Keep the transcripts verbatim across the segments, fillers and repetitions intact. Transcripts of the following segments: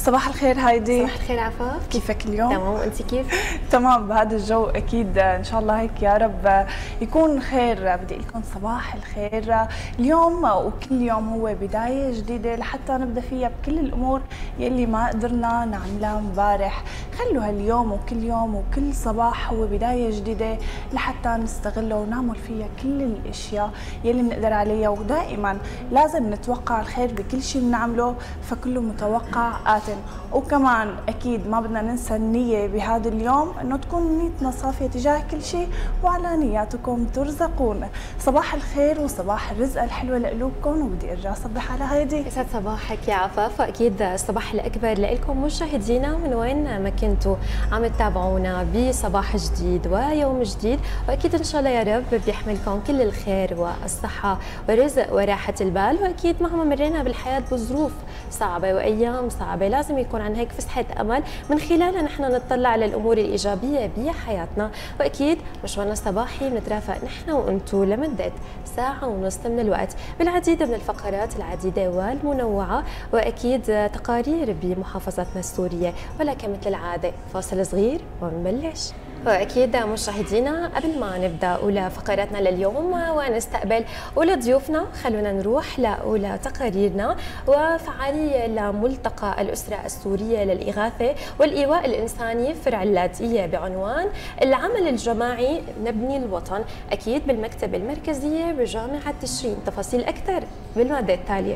صباح الخير هايدي. صباح الخير عفاف، كيفك اليوم؟ تمام، وانت كيف؟ تمام بهذا الجو اكيد ان شاء الله هيك يا رب يكون خير. بدي اقول لكم صباح الخير. اليوم وكل يوم هو بدايه جديده لحتى نبدا فيها بكل الامور يلي ما قدرنا نعملها امبارح. خلوا هاليوم وكل يوم وكل صباح هو بدايه جديده لحتى نستغله ونعمل فيها كل الاشياء يلي بنقدر عليها، ودائما لازم نتوقع الخير بكل شيء بنعمله، فكله متوقع آت. وكمان اكيد ما بدنا ننسى النيه بهذا اليوم، انه تكون نيتنا صافيه تجاه كل شيء، وعلى نياتكم ترزقون. صباح الخير وصباح الرزق الحلوه لقلوبكم، وبدي ارجع اصبح على هيدي. يسعد صباحك يا عفاف، واكيد الصباح الاكبر لكم مشاهدينا من وين ما كنتوا عم تتابعونا بصباح جديد ويوم جديد، واكيد ان شاء الله يا رب بيحملكم كل الخير والصحه والرزق وراحه البال. واكيد مهما مرينا بالحياه بظروف صعبه وايام صعبه، لازم يكون عن هيك فسحه امل من خلالها نحن نطلع على الامور الايجابيه بحياتنا. واكيد مشوارنا الصباحي بنترافق نحن وانتم لمده ساعه ونص من الوقت بالعديد من الفقرات العديده والمنوعه، واكيد تقارير بمحافظتنا السوريه. ولكن مثل العاده فاصل صغير ونبلش. واكيد مشاهدينا قبل ما نبدا اولى فقراتنا لليوم ونستقبل اولى ضيوفنا، خلونا نروح لاولى تقاريرنا وفعاليه لملتقى الاسره السوريه للاغاثه والايواء الانساني فرع اللاذقيه بعنوان العمل الجماعي نبني الوطن، اكيد بالمكتبه المركزيه بجامعه تشرين. تفاصيل اكثر بالماده التاليه.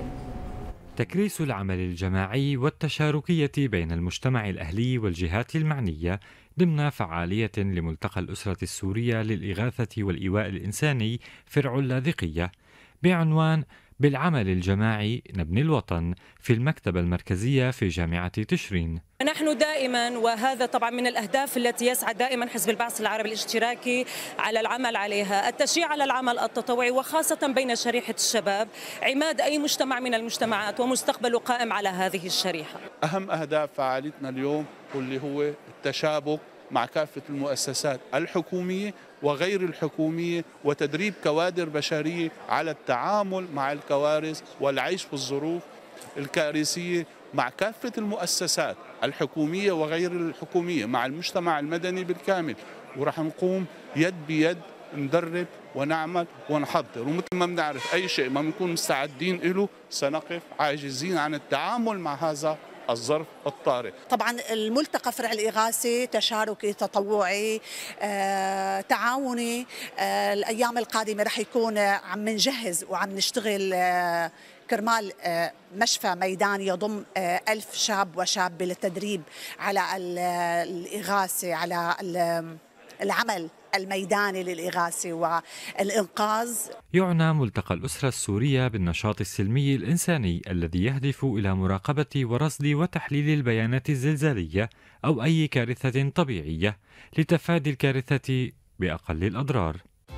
تكريس العمل الجماعي والتشاركية بين المجتمع الأهلي والجهات المعنية ضمن فعالية لملتقى الأسرة السورية للإغاثة والإيواء الإنساني فرع اللاذقية بعنوان بالعمل الجماعي نبني الوطن في المكتبة المركزية في جامعة تشرين. نحن دائما، وهذا طبعا من الأهداف التي يسعى دائما حزب البعث العربي الاشتراكي على العمل عليها، التشجيع على العمل التطوعي وخاصة بين شريحة الشباب، عماد أي مجتمع من المجتمعات ومستقبله قائم على هذه الشريحة. أهم أهداف فعاليتنا اليوم واللي هو التشابك مع كافة المؤسسات الحكومية وغير الحكومية، وتدريب كوادر بشرية على التعامل مع الكوارث والعيش في الظروف الكارثية مع كافة المؤسسات الحكومية وغير الحكومية، مع المجتمع المدني بالكامل. ورح نقوم يد بيد ندرب ونعمل ونحضر، ومثل ما بنعرف أي شيء ما بنكون مستعدين له سنقف عاجزين عن التعامل مع هذا الظرف الطارئ. طبعا الملتقى فرع الإغاثة تشاركي تطوعي آه، تعاوني. آه، الأيام القادمة رح يكون عم نجهز وعم نشتغل آه، كرمال آه، مشفى ميداني يضم آه، ألف شاب وشابة للتدريب على الإغاثة، على العمل الميداني للإغاثة والإنقاذ. يعنى ملتقى الأسرة السورية بالنشاط السلمي الإنساني الذي يهدف إلى مراقبة ورصد وتحليل البيانات الزلزالية أو أي كارثة طبيعية لتفادي الكارثة بأقل الأضرار.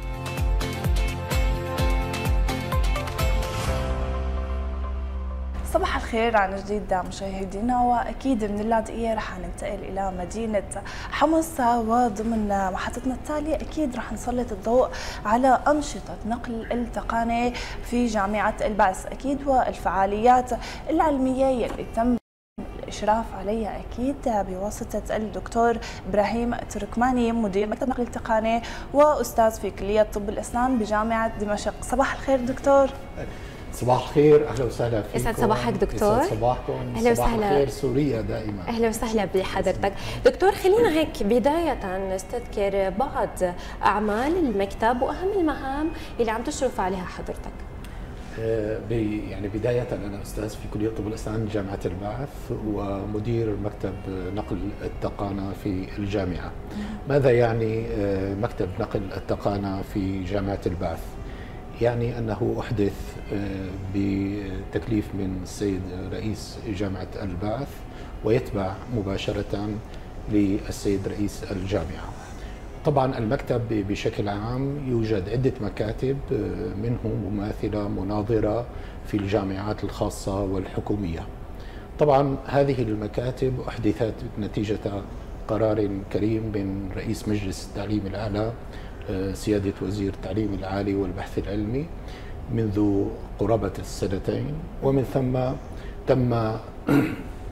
صباح الخير عن جديد مشاهدينا، واكيد من اللاذقيه رح ننتقل الى مدينه حمص، وضمن محطتنا التاليه اكيد رح نسلط الضوء على انشطه نقل التقانه في جامعه البعث، اكيد والفعاليات العلميه يلي تم الإشراف عليها أكيد بواسطة الدكتور إبراهيم تركماني مدير مكتب نقل التقانه وأستاذ في كلية طب الأسنان بجامعة دمشق. صباح الخير دكتور. صباح الخير، اهلا وسهلا فيكم. يسعد صباحك دكتور. يسعد صباحكم. اهلا صباح وسهلا. الخير سوريا دائما. اهلا وسهلا بحضرتك دكتور. خلينا هيك بدايه نستذكر بعض اعمال المكتب واهم المهام اللي عم تشرف عليها حضرتك. آه يعني بدايه انا استاذ في كليه طب الاسنان جامعه البعث ومدير مكتب نقل التقانه في الجامعه. ماذا يعني آه مكتب نقل التقانه في جامعه البعث؟ يعني أنه أحدث بتكليف من السيد رئيس جامعة البعث ويتبع مباشرة للسيد رئيس الجامعة. طبعا المكتب بشكل عام يوجد عدة مكاتب، منه مماثلة مناظرة في الجامعات الخاصة والحكومية. طبعا هذه المكاتب أحدثت نتيجة قرار كريم من رئيس مجلس التعليم الأعلى سيادة وزير التعليم العالي والبحث العلمي منذ قرابة السنتين، ومن ثم تم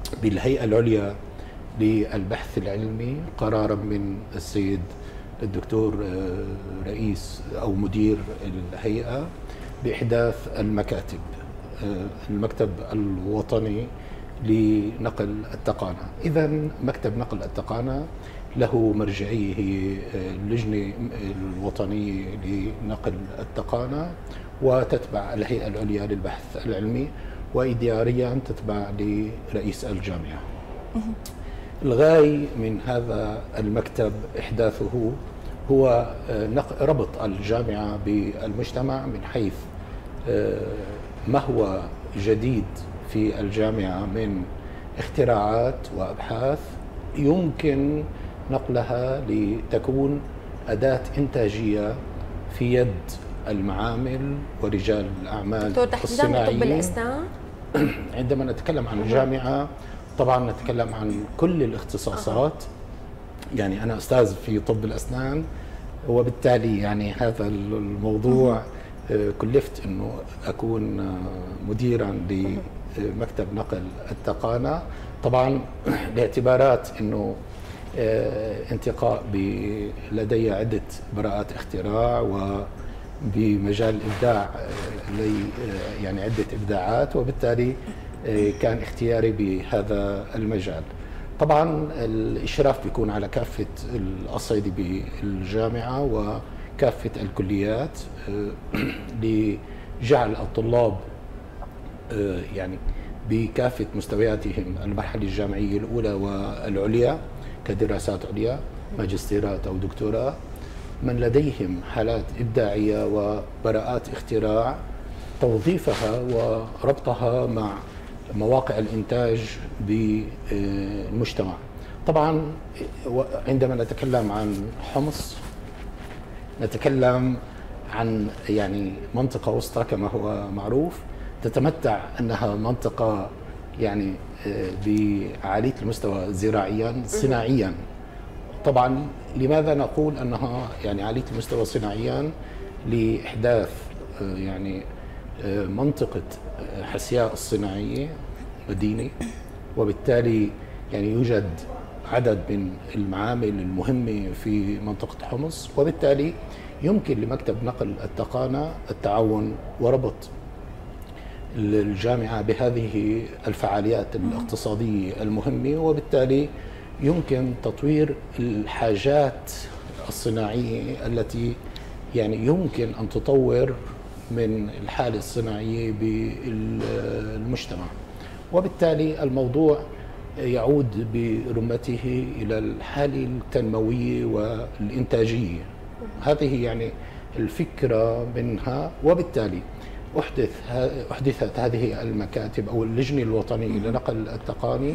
بالهيئة العليا للبحث العلمي قرارا من السيد الدكتور رئيس أو مدير الهيئة بإحداث المكاتب، المكتب الوطني لنقل التقانة. إذا مكتب نقل التقانة له مرجعية، هي اللجنة الوطنية لنقل التقانة، وتتبع الهيئة العليا للبحث العلمي، وإداريا تتبع لرئيس الجامعة. الغاية من هذا المكتب إحداثه هو ربط الجامعة بالمجتمع من حيث ما هو جديد في الجامعة من اختراعات وأبحاث يمكن نقلها لتكون أداة إنتاجية في يد المعامل ورجال الأعمال الصناعيين. طب الأسنان عندما نتكلم عن الجامعة طبعا نتكلم عن كل الاختصاصات. يعني أنا أستاذ في طب الأسنان، وبالتالي يعني هذا الموضوع كلفت أنه أكون مديرا لمكتب نقل التقانة، طبعا باعتبارات أنه انتقاء لدي عدة براءات اختراع، وبمجال الإبداع لي يعني عدة إبداعات، وبالتالي كان اختياري بهذا المجال. طبعا الإشراف بيكون على كافة الأصعدة بالجامعة وكافة الكليات لجعل الطلاب يعني بكافة مستوياتهم المرحلة الجامعية الأولى والعليا كدراسات عليا، ماجستيرات أو دكتوراه، من لديهم حالات إبداعية وبراءات اختراع توظيفها وربطها مع مواقع الإنتاج بالمجتمع. طبعا عندما نتكلم عن حمص نتكلم عن يعني منطقة وسطى كما هو معروف، تتمتع أنها منطقة يعني بعالية المستوى زراعيا صناعيا. طبعا لماذا نقول أنها يعني عالية المستوى صناعيا؟ لإحداث يعني منطقة حسياء الصناعية مدينة، وبالتالي يعني يوجد عدد من المعامل المهمة في منطقة حمص، وبالتالي يمكن لمكتب نقل التقانة التعاون وربط الجامعة بهذه الفعاليات الاقتصادية المهمة، وبالتالي يمكن تطوير الحاجات الصناعية التي يعني يمكن أن تطور من الحالة الصناعية بالمجتمع. وبالتالي الموضوع يعود برمته إلى الحالة التنموية والإنتاجية، هذه يعني الفكرة منها. وبالتالي أحدث أحدثت هذه المكاتب أو اللجنة الوطنية لنقل التقاني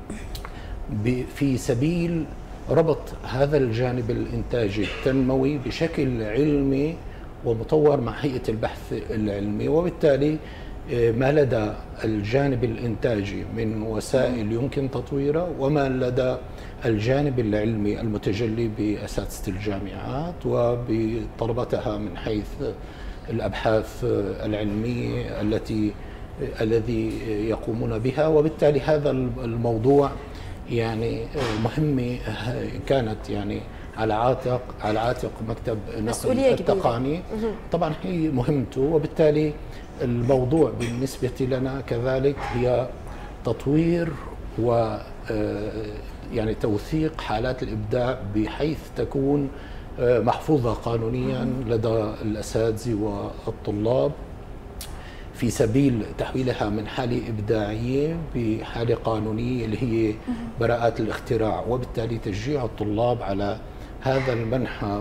في سبيل ربط هذا الجانب الإنتاجي التنموي بشكل علمي ومطور مع هيئة البحث العلمي، وبالتالي ما لدى الجانب الإنتاجي من وسائل يمكن تطويرها، وما لدى الجانب العلمي المتجلي بأساتذة الجامعات وبطلبتها من حيث الأبحاث العلمية التي الذي يقومون بها. وبالتالي هذا الموضوع يعني مهمة كانت يعني على عاتق على عاتق مكتب نقل التقاني، طبعا هي مهمته. وبالتالي الموضوع بالنسبة لنا كذلك هي تطوير و يعني توثيق حالات الإبداع بحيث تكون محفوظة قانونيا لدى الأساتذة والطلاب في سبيل تحويلها من حالة إبداعية بحالة قانونية اللي هي براءات الاختراع، وبالتالي تشجيع الطلاب على هذا المنحى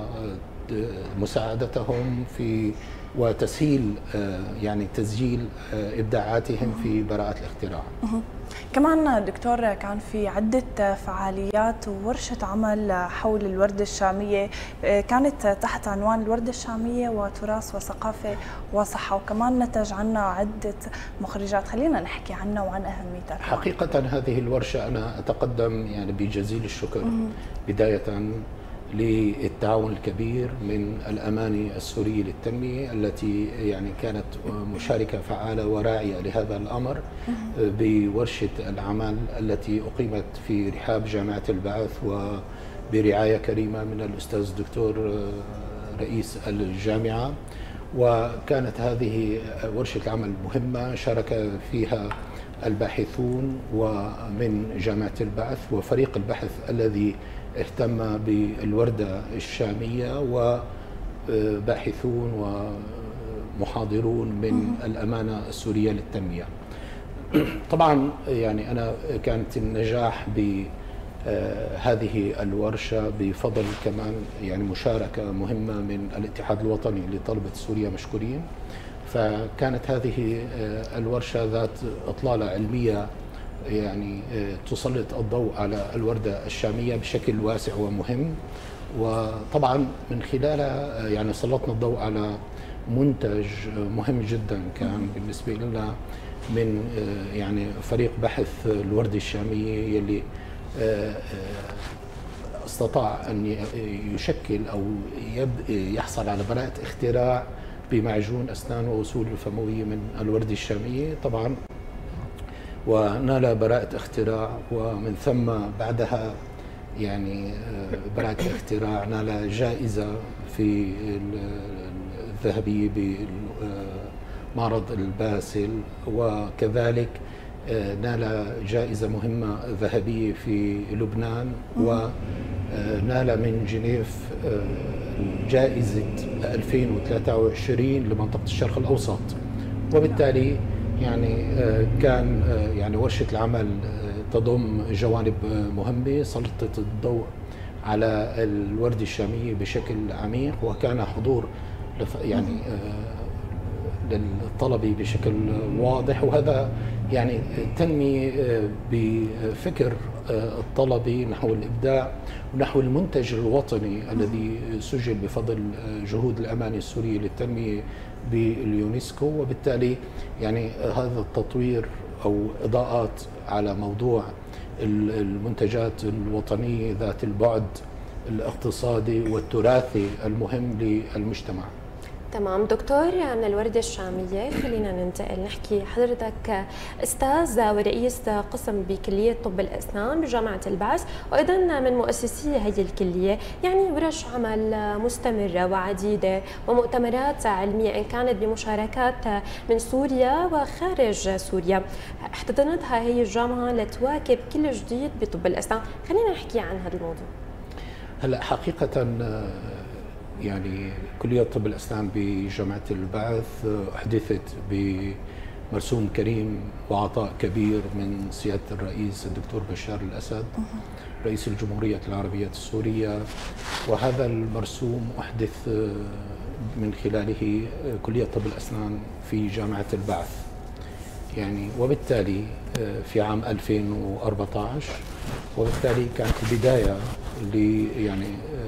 ومساعدتهم في وتسهيل يعني تسجيل إبداعاتهم في براءات الاختراع. كمان دكتور كان في عدة فعاليات وورشة عمل حول الوردة الشامية، كانت تحت عنوان الوردة الشامية وتراث وثقافة وصحة، وكمان نتج عنها عدة مخرجات. خلينا نحكي عنها وعن أهميتها. حقيقة هذه الورشة أنا أتقدم يعني بجزيل الشكر بداية للتعاون الكبير من الأماني السورية للتنمية التي يعني كانت مشاركة فعالة وراعية لهذا الأمر بورشة العمل التي أقيمت في رحاب جامعة البعث وبرعاية كريمة من الأستاذ الدكتور رئيس الجامعة. وكانت هذه ورشة العمل مهمة شارك فيها الباحثون ومن جامعة البعث وفريق البحث الذي اهتم بالوردة الشامية وباحثون ومحاضرون من الأمانة السورية للتنمية. طبعا يعني أنا كانت النجاح بهذه الورشة بفضل كمان يعني مشاركة مهمة من الاتحاد الوطني لطلبة سوريا مشكورين. فكانت هذه الورشة ذات إطلالة علمية يعني تسلط الضوء على الوردة الشامية بشكل واسع ومهم. وطبعا من خلالها يعني سلطنا الضوء على منتج مهم جدا كان بالنسبة لنا من يعني فريق بحث الوردة الشامية يلي استطاع أن يشكل أو يحصل على براءة اختراع بمعجون أسنان وأصول الفموية من الوردة الشامية طبعا، ونال براءة اختراع. ومن ثم بعدها يعني براءة الاختراع نال جائزة في الذهبية بمعرض الباسل، وكذلك نال جائزة مهمة ذهبية في لبنان، ونال من جنيف جائزة ألفين وثلاثة وعشرين لمنطقة الشرق الأوسط. وبالتالي يعني كان يعني ورشة العمل تضم جوانب مهمة سلطت الضوء على الوردة الشامية بشكل عميق، وكان حضور يعني للطلبة بشكل واضح. وهذا يعني تنمي بفكر الطلبة نحو الإبداع ونحو المنتج الوطني الذي سجل بفضل جهود الأمانة السورية للتنمية باليونسكو. وبالتالي يعني هذا التطوير أو إضاءات على موضوع المنتجات الوطنية ذات البعد الاقتصادي والتراثي المهم للمجتمع. تمام دكتور، من الوردة الشامية خلينا ننتقل نحكي حضرتك أستاذ ورئيس قسم بكلية طب الأسنان بجامعة البعث، وأيضا من مؤسسي هذه الكلية، يعني ورش عمل مستمرة وعديدة ومؤتمرات علمية إن كانت بمشاركات من سوريا وخارج سوريا احتضنتها هي الجامعة لتواكب كل جديد بطب الأسنان. خلينا نحكي عن هذا الموضوع. هلا حقيقة يعني كلية طب الأسنان بجامعة البعث أحدثت بمرسوم كريم وعطاء كبير من سيادة الرئيس الدكتور بشار الأسد رئيس الجمهورية العربية السورية. وهذا المرسوم أحدث من خلاله كلية طب الأسنان في جامعة البعث يعني، وبالتالي في عام ألفين وأربعة عشر، وبالتالي كانت البداية ل يعني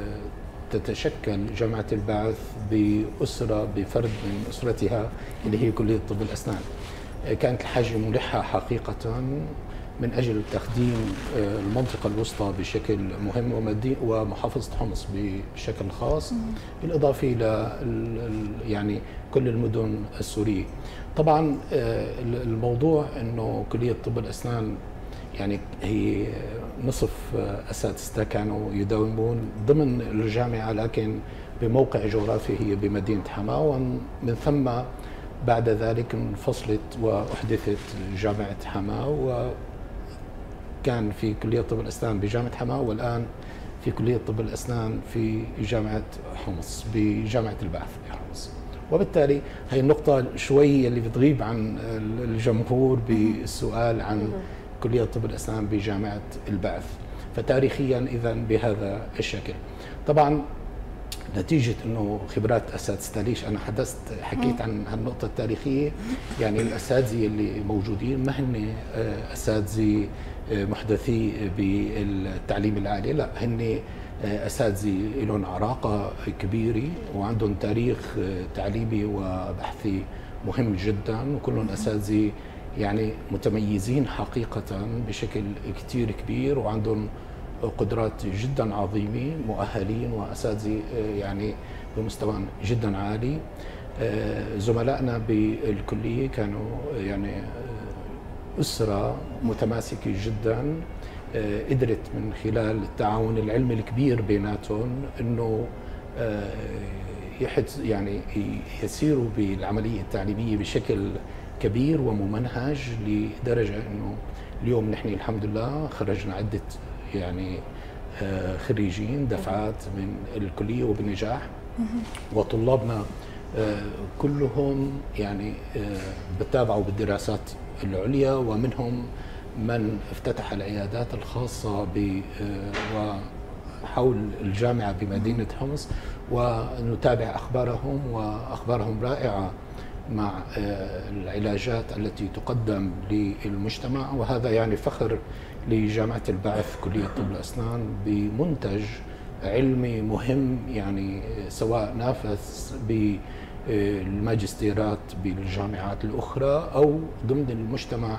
تتشكل جامعة البعث بأسرة بفرد من أسرتها اللي هي كلية طب الأسنان. كانت الحاجة ملحة حقيقة من أجل تقديم المنطقة الوسطى بشكل مهم ومحافظة حمص بشكل خاص، بالإضافة إلى يعني كل المدن السورية. طبعا الموضوع أنه كلية طب الأسنان يعني هي نصف أساتذتها كانوا يداومون ضمن الجامعة، لكن بموقع جغرافي هي بمدينة حماة، ومن ثم بعد ذلك انفصلت وأحدثت جامعة حماة، وكان في كلية طب الأسنان بجامعة حماة، والآن في كلية طب الأسنان في جامعة حمص بجامعة البعث بحمص. وبالتالي هي النقطة شوي اللي بتغيب عن الجمهور بالسؤال عن كلية طب الأسنان بجامعة البعث. فتاريخيا إذا بهذا الشكل. طبعا نتيجة أنه خبرات أساتذتها، ليش أنا حدثت حكيت عن هالنقطة التاريخية، يعني الأساتذة اللي موجودين ما هن أساتذة محدثي بالتعليم العالي، لا هن أساتذة لهم عراقة كبيرة وعندهم تاريخ تعليمي وبحثي مهم جدا، وكلهم أساتذة يعني متميزين حقيقة بشكل كتير كبير، وعندهم قدرات جدا عظيمة، مؤهلين وأساتذة يعني بمستوى جدا عالي. زملائنا بالكلية كانوا يعني أسرة متماسكة جدا، قدرت من خلال التعاون العلمي الكبير بيناتهم انه يحد يعني يسيروا بالعمليه التعليميه بشكل كبير وممنهج، لدرجه انه اليوم نحن الحمد لله خرجنا عده يعني خريجين دفعات من الكليه وبنجاح، وطلابنا كلهم يعني بتابعوا بالدراسات العليا، ومنهم من افتتح العيادات الخاصة ب وحول الجامعة بمدينة حمص، ونتابع أخبارهم، وأخبارهم رائعة مع العلاجات التي تقدم للمجتمع. وهذا يعني فخر لجامعة البعث كلية طب الأسنان بمنتج علمي مهم، يعني سواء نافس بالماجستيرات بالجامعات الأخرى أو ضمن المجتمع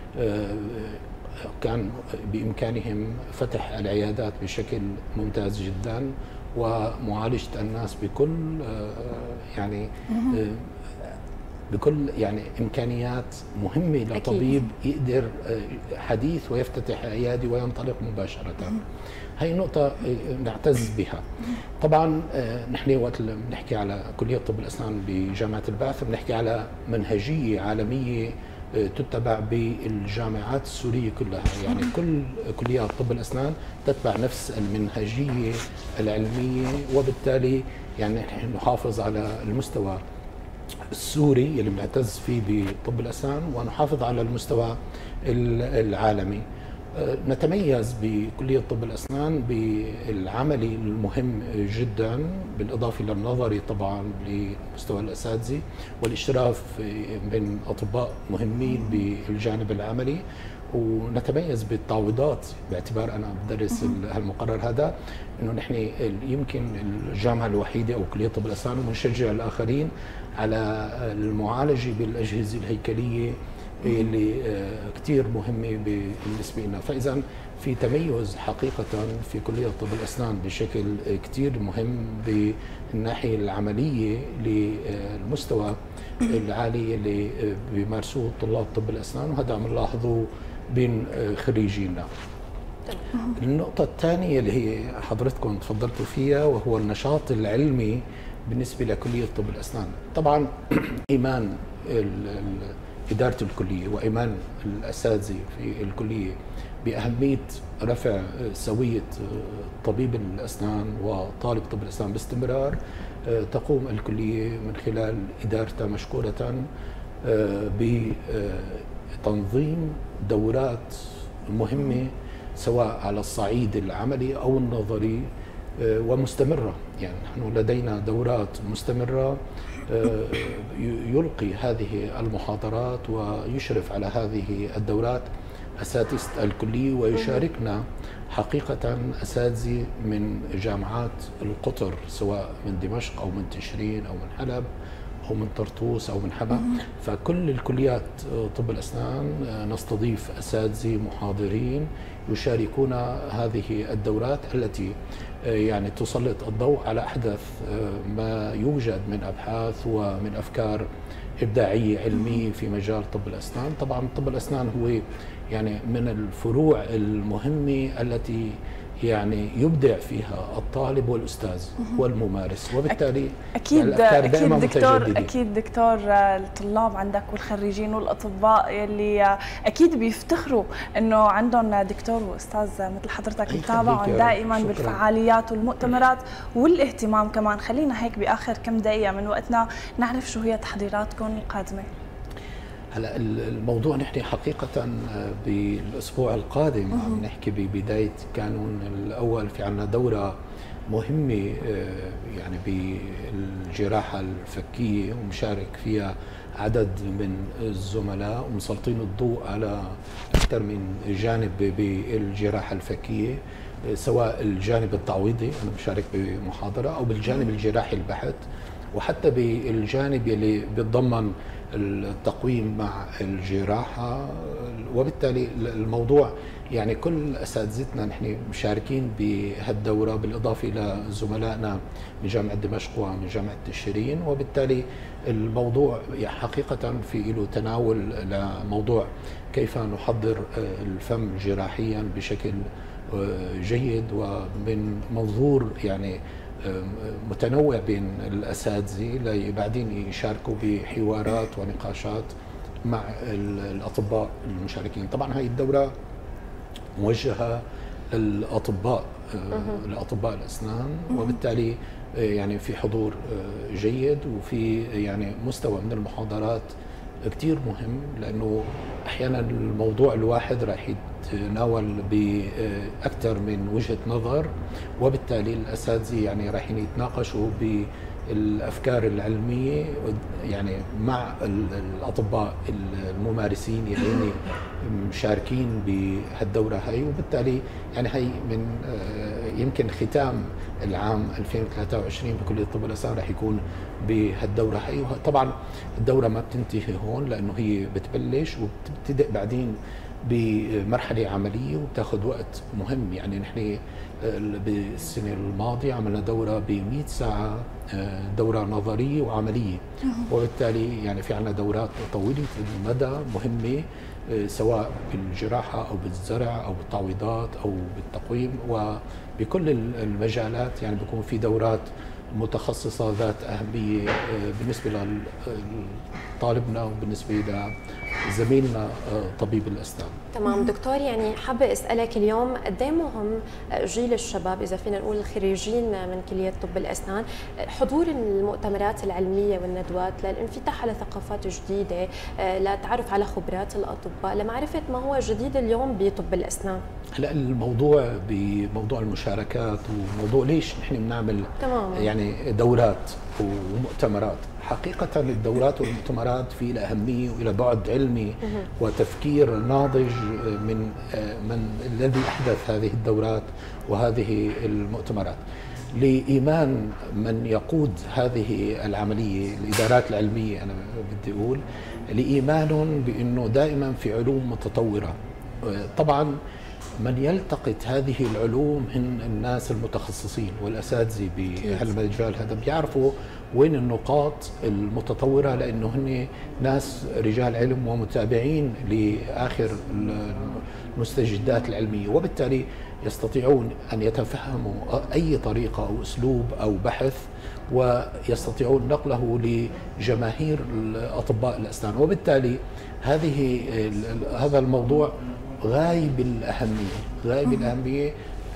كان بإمكانهم فتح العيادات بشكل ممتاز جدا، ومعالجة الناس بكل يعني بكل يعني إمكانيات مهمة لطبيب يقدر حديث ويفتتح عيادة وينطلق مباشرة. هي نقطة نعتز بها. طبعا نحن وقت بنحكي على كلية طب الأسنان بجامعة البعث بنحكي على منهجية عالمية تتبع بالجامعات السورية كلها، يعني كل كليات طب الأسنان تتبع نفس المنهجية العلمية، وبالتالي يعني نحن نحافظ على المستوى السوري اللي بنعتز فيه بطب الأسنان، ونحافظ على المستوى العالمي. نتميز بكلية طب الأسنان بالعملي المهم جدا، بالإضافة للنظري طبعا لمستوى الأساتذة والاشتراف من أطباء مهمين بالجانب العملي، ونتميز بالتعويضات باعتبار أنا بدرس هالمقرر هذا، إنه نحن يمكن الجامعة الوحيدة أو كلية طب الأسنان وبنشجع الآخرين على المعالجة بالأجهزة الهيكلية اللي كثير مهمة بالنسبة لنا. فإذا في تميز حقيقة في كلية طب الأسنان بشكل كثير مهم بالناحية العملية للمستوى العالي اللي بيمارسوه طلاب طب الأسنان، وهذا عم نلاحظه بين خريجينا. النقطة الثانية اللي هي حضرتكم تفضلتوا فيها وهو النشاط العلمي بالنسبة لكلية طب الأسنان. طبعا إيمان إدارة الكلية وإيمان الأساتذة في الكلية بأهمية رفع سوية طبيب الأسنان وطالب طب الأسنان باستمرار، تقوم الكلية من خلال إدارتها مشكورة بتنظيم دورات مهمة سواء على الصعيد العملي أو النظري ومستمرة. يعني نحن لدينا دورات مستمرة يلقي هذه المحاضرات ويشرف على هذه الدورات أساتذة الكلية، ويشاركنا حقيقة أساتذة من جامعات القطر سواء من دمشق أو من تشرين أو من حلب أو من طرطوس أو من حما. فكل الكليات طب الأسنان نستضيف أساتذة محاضرين يشاركون هذه الدورات التي يعني تسلط الضوء على أحدث ما يوجد من أبحاث ومن أفكار إبداعية علمية في مجال طب الأسنان. طبعا طب الأسنان هو يعني من الفروع المهمة التي يعني يبدع فيها الطالب والأستاذ والممارس، وبالتالي أكيد أكيد دكتور أكيد دكتور الطلاب عندك والخريجين والأطباء يلي أكيد بيفتخروا إنه عندهم دكتور وأستاذ مثل حضرتك متابعهم دائما شكرا. بالفعاليات والمؤتمرات والاهتمام كمان. خلينا هيك بآخر كم دقيقة من وقتنا نعرف شو هي تحضيراتكم القادمة. هلا الموضوع نحن حقيقة بالأسبوع القادم عم نحكي ببداية كانون الأول، في عنا دورة مهمة يعني بالجراحة الفكية، ومشارك فيها عدد من الزملاء ومسلطين الضوء على أكثر من جانب بالجراحة الفكية، سواء الجانب التعويضي أنا مشارك بمحاضرة أو بالجانب الجراحي البحت، وحتى بالجانب اللي بيتضمن التقويم مع الجراحة. وبالتالي الموضوع يعني كل أساتذتنا نحن مشاركين بهالدورة، بالإضافة إلى زملائنا من جامعة دمشق ومن جامعة تشرين. وبالتالي الموضوع حقيقة في له تناول لموضوع كيف نحضر الفم جراحيا بشكل جيد ومن منظور يعني متنوع بين الأساتذة لبعدين يشاركوا بحوارات ونقاشات مع الأطباء المشاركين. طبعا هاي الدورة موجهة للأطباء لأطباء الأسنان، وبالتالي يعني في حضور جيد وفي يعني مستوى من المحاضرات كتير مهم، لأنه أحيانا الموضوع الواحد راح يتناول بأكثر من وجهة نظر، وبالتالي الأساتذة يعني راح يتناقشوا بالأفكار العلمية يعني مع الأطباء الممارسين اللي مشاركين بهالدورة هاي. وبالتالي يعني هي من يمكن ختام العام ألفين وثلاثة وعشرين بكلية الطب والأسنان راح يكون بهالدورة هي. طبعا الدورة ما بتنتهي هون، لأنه هي بتبلش وبتبتدئ بعدين بمرحلة عملية وبتاخذ وقت مهم. يعني نحن بالسنة الماضية عملنا دورة ب مئة ساعة، دورة نظرية وعملية، وبالتالي يعني في عنا دورات طويلة المدى مهمة سواء بالجراحة أو بالزرع أو بالتعويضات أو بالتقويم، وبكل المجالات يعني بيكون في دورات متخصصة ذات أهمية بالنسبة لطالبنا وبالنسبة لزميلنا طبيب الأسنان. تمام دكتور، يعني حابة أسألك اليوم قد ايه مهم جيل الشباب إذا فينا نقول الخريجين من كلية طب الأسنان حضور المؤتمرات العلمية والندوات للانفتاح على ثقافات جديدة، للتعرف على خبرات الأطباء، لمعرفة ما هو جديد اليوم بطب الأسنان. هلا الموضوع بموضوع المشاركات وموضوع ليش نحن بنعمل يعني دورات ومؤتمرات. حقيقة الدورات والمؤتمرات في لها أهمية وإلى بعد علمي وتفكير ناضج من من الذي أحدث هذه الدورات وهذه المؤتمرات، لإيمان من يقود هذه العملية الإدارات العلمية. أنا بدي أقول لإيمانهم بأنه دائما في علوم متطورة. طبعا من يلتقط هذه العلوم هم الناس المتخصصين والأساتذة بهالمجال هذا، بيعرفوا وين النقاط المتطورة، لأنه هن ناس رجال علم ومتابعين لآخر المستجدات العلمية، وبالتالي يستطيعون أن يتفهموا أي طريقة أو أسلوب أو بحث ويستطيعون نقله لجماهير أطباء الأسنان. وبالتالي هذه هذا الموضوع غاية بالأهمية، غاية بالأهمية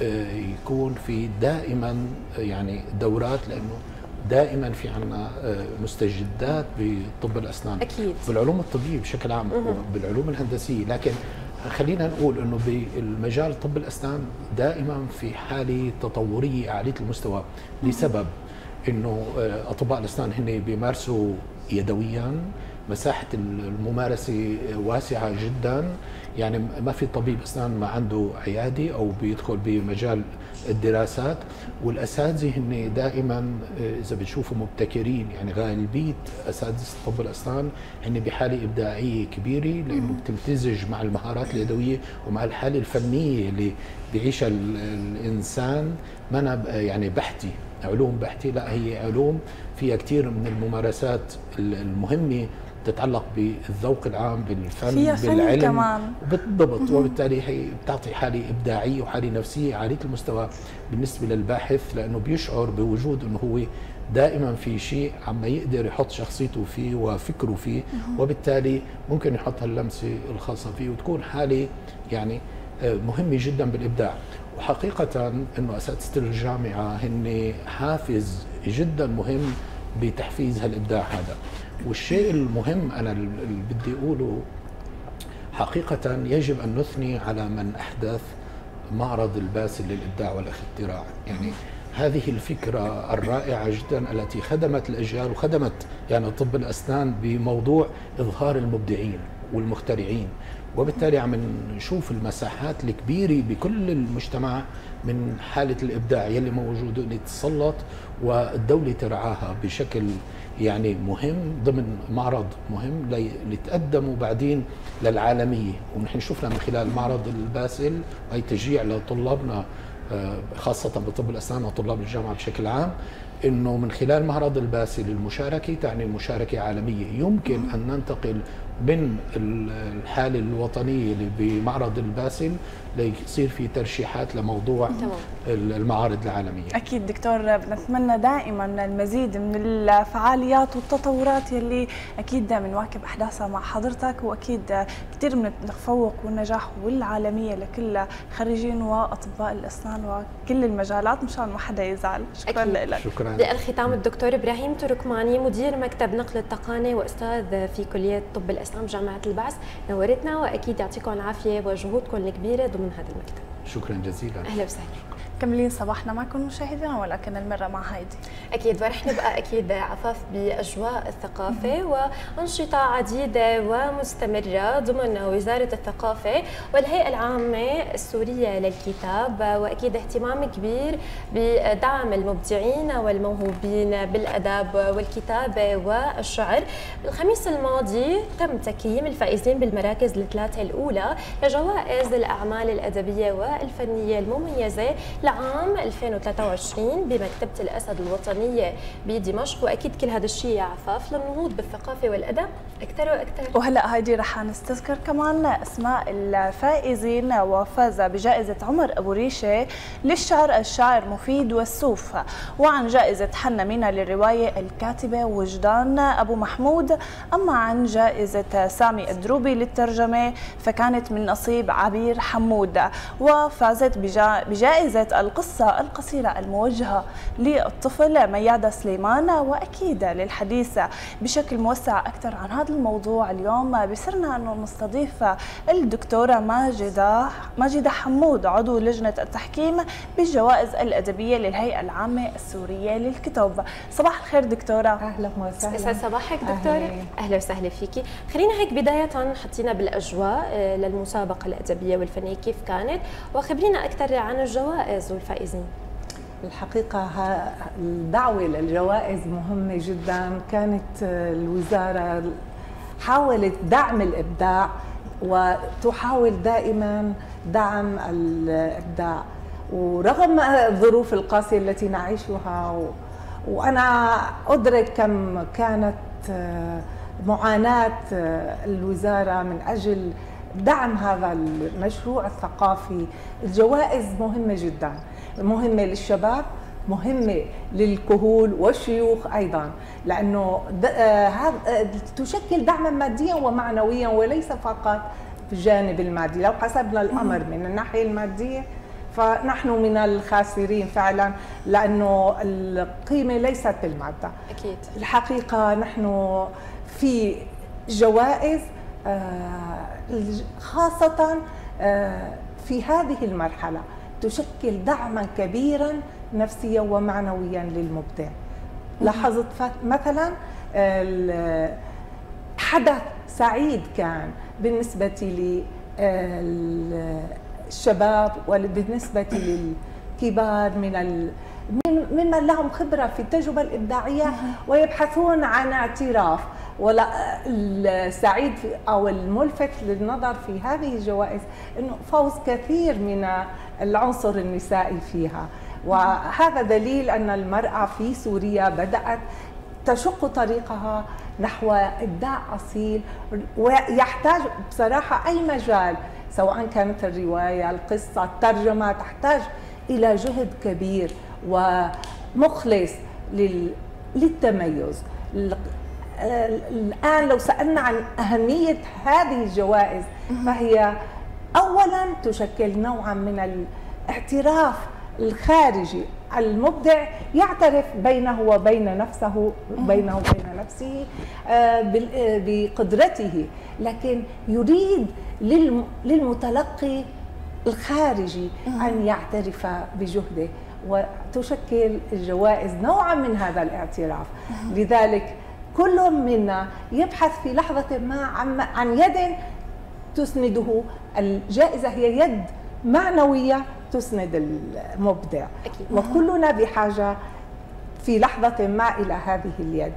يكون في دائما يعني دورات، لأنه دائما في عنا مستجدات بطب الأسنان أكيد بالعلوم الطبية بشكل عام وبالعلوم الهندسية. لكن خلينا نقول أنه بالمجال طب الأسنان دائما في حالة تطورية عالية المستوى، لسبب أنه أطباء الأسنان هن بيمارسوا يدويا، مساحة الممارسة واسعة جدا، يعني ما في طبيب أسنان ما عنده عيادة أو بيدخل بمجال الدراسات. والأساتذة هن دائما إذا بتشوفوا مبتكرين، يعني غالبية أساتذة طب الأسنان هن بحالة إبداعية كبيرة، لأنه بتمتزج مع المهارات اليدوية ومع الحالة الفنية اللي بيعيشها الإنسان. ما يعني بحتي علوم بحتي، لا هي علوم فيها كثير من الممارسات المهمة تتعلق بالذوق العام، بالفن، بالعلم كمان. بالضبط. وبالتالي هي بتعطي حالة إبداعية وحالة نفسية عالية المستوى بالنسبة للباحث، لأنه بيشعر بوجود أنه هو دائما في شيء عم يقدر يحط شخصيته فيه وفكره فيه، وبالتالي ممكن يحط هاللمسة الخاصة فيه وتكون حالة يعني مهمة جدا بالإبداع. وحقيقة أنه أساتذة الجامعة هن حافز جدا مهم بتحفيز هالإبداع هذا. والشيء المهم أنا اللي بدي أقوله حقيقة يجب أن نثني على من أحدث معرض الباسل للإبداع والاختراع. يعني هذه الفكرة الرائعة جدا التي خدمت الأجيال وخدمت يعني طب الأسنان بموضوع إظهار المبدعين والمخترعين، وبالتالي عم نشوف المساحات الكبيرة بكل المجتمع من حالة الإبداع يلي موجودة تتسلط والدولة ترعاها بشكل يعني مهم ضمن معرض مهم ليتقدموا بعدين للعالمية. ونحن شفنا من خلال معرض الباسل وهي تشجيع لطلابنا خاصة بطب الأسنان وطلاب الجامعة بشكل عام، انه من خلال معرض الباسل المشاركة تعني مشاركة عالمية. يمكن ان ننتقل من الحالة الوطنية اللي بمعرض الباسل ليصير في ترشيحات لموضوع المعارض العالمية. أكيد دكتور، بنتمنى دائما المزيد من الفعاليات والتطورات يلي أكيد بنواكب أحداثها مع حضرتك، وأكيد كثير من التفوق والنجاح والعالمية لكل خريجين وأطباء الأسنان وكل المجالات، مشان ما حدا يزعل. شكرا لك. شكرا. بالختام الدكتور إبراهيم تركماني، مدير مكتب نقل التقنية وأستاذ في كلية طب الأسنان بجامعة البعث، نورتنا، وأكيد يعطيكم العافية وجهودكم الكبيرة ضمن هذا المكتب. شكرا جزيلا. أهلا وسهلا. مكملين صباحنا معكم مشاهدينا، ولكن المرة مع هايدي. أكيد، ورح نبقى أكيد عفاف بأجواء الثقافة وأنشطة عديدة ومستمرة ضمن وزارة الثقافة والهيئة العامة السورية للكتاب، وأكيد اهتمام كبير بدعم المبدعين والموهوبين بالأدب والكتابة والشعر. الخميس الماضي تم تكريم الفائزين بالمراكز الثلاثة الأولى لجوائز الأعمال الأدبية والفنية المميزة لعام ألفين وثلاثة وعشرين بمكتبة الأسد الوطنية بدمشق. وأكيد كل هذا الشيء يا عفاف للنهوض بالثقافة والأدب أكثر وأكثر. وهلأ هايدي رح نستذكر كمان أسماء الفائزين. وفاز بجائزة عمر أبو ريشة للشعر الشاعر مفيد والسوف، وعن جائزة حنا مينا للرواية الكاتبة وجدان أبو محمود. أما عن جائزة سامي الدروبي للترجمة فكانت من نصيب عبير حمود. وفازت بجائزة القصة القصيرة الموجهة للطفل ميادة سليمان. وأكيد للحديث بشكل موسع أكثر عن هذا الموضوع اليوم بصرنا أنه نستضيف الدكتورة ماجدة ماجدة حمود، عضو لجنة التحكيم بالجوائز الأدبية للهيئة العامة السورية للكتاب. صباح الخير دكتورة. أهلا وسهلا. يسعد صباحك دكتورة. أهلا وسهلا فيكي. خلينا هيك بداية حطينا بالأجواء للمسابقة الأدبية والفنية كيف كانت، وخبرينا أكثر عن الجوائز والفائزين. الحقيقة الدعوة للجوائز مهمة جدا. كانت الوزارة حاولت دعم الإبداع وتحاول دائما دعم الإبداع، ورغم الظروف القاسية التي نعيشها، وأنا أدرك كم كانت معاناة الوزارة من أجل دعم هذا المشروع الثقافي. الجوائز مهمة جدا، مهمة للشباب، مهمة للكهول والشيوخ أيضا، لأنه تشكل دعما ماديا ومعنويا وليس فقط في الجانب المادي. لو حسبنا الأمر من الناحية المادية فنحن من الخاسرين فعلا، لأنه القيمة ليست بالمادة. أكيد. الحقيقة نحن في جوائز خاصة في هذه المرحلة تشكل دعما كبيرا نفسيا ومعنويا للمبدع. لاحظت مثلا حدث سعيد كان بالنسبة للشباب وبالنسبة للكبار من ممن لهم خبرة في التجربة الإبداعية ويبحثون عن اعتراف. ولا السعيد أو الملفت للنظر في هذه الجوائز أنه فوز كثير من العنصر النسائي فيها، وهذا دليل أن المرأة في سوريا بدأت تشق طريقها نحو إبداع أصيل. ويحتاج بصراحة أي مجال، سواء كانت الرواية، القصة، الترجمة، تحتاج إلى جهد كبير ومخلص للتميز. الآن لو سألنا عن أهمية هذه الجوائز فهي أولاً تشكل نوعاً من الاعتراف الخارجي. المبدع يعترف بينه وبين نفسه بينه وبين نفسه بقدرته، لكن يريد للمتلقي الخارجي أن يعترف بجهده، وتشكل الجوائز نوعاً من هذا الاعتراف. لذلك كل منا يبحث في لحظة ما عن عن يد تسنده. الجائزة هي يد معنوية تسند المبدع. أكيد. وكلنا بحاجة في لحظة ما إلى هذه اليد.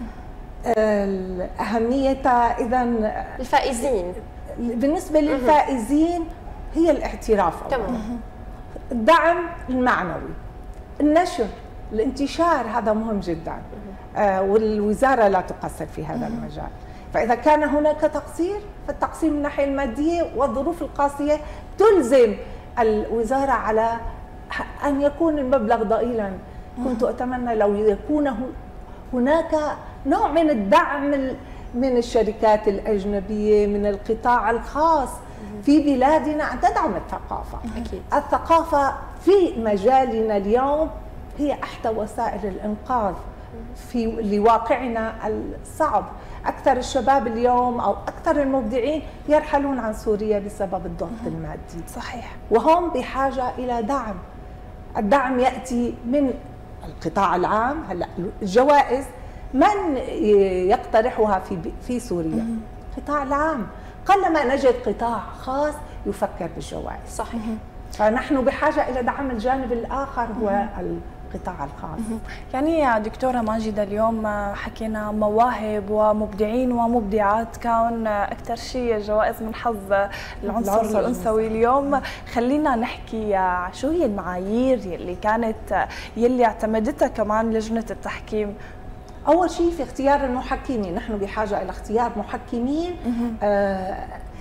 أهميتها إذن الفائزين بالنسبة للفائزين هي الاعتراف. تمام. الدعم المعنوي، النشر، الانتشار، هذا مهم جدا. آه والوزارة لا تقصر في هذا المجال. فإذا كان هناك تقصير فالتقصير من الناحية المادية والظروف القاسية تلزم الوزارة على أن يكون المبلغ ضئيلا. كنت أتمنى لو يكون هناك نوع من الدعم من الشركات الأجنبية، من القطاع الخاص في بلادنا أن تدعم الثقافة. أكيد. الثقافة في مجالنا اليوم هي أحدى وسائل الإنقاذ في لواقعنا الصعب. أكثر الشباب اليوم أو أكثر المبدعين يرحلون عن سوريا بسبب الضغط المادي. صحيح. وهم بحاجة إلى دعم. الدعم يأتي من القطاع العام. هلا الجوائز من يقترحها في في سوريا؟ القطاع العام. قلما نجد قطاع خاص يفكر بالجوائز. صحيح. فنحن بحاجة إلى دعم الجانب الآخر هو القطاع الخاص. يعني يا دكتورة ماجدة اليوم حكينا مواهب ومبدعين ومبدعات، كان أكثر شيء جوائز من حظ العنصر الأنثوي. اليوم خلينا نحكي شو هي المعايير اللي كانت يلي اعتمدتها كمان لجنة التحكيم. أول شيء في اختيار المحكمين، نحن بحاجة إلى اختيار محكمين آه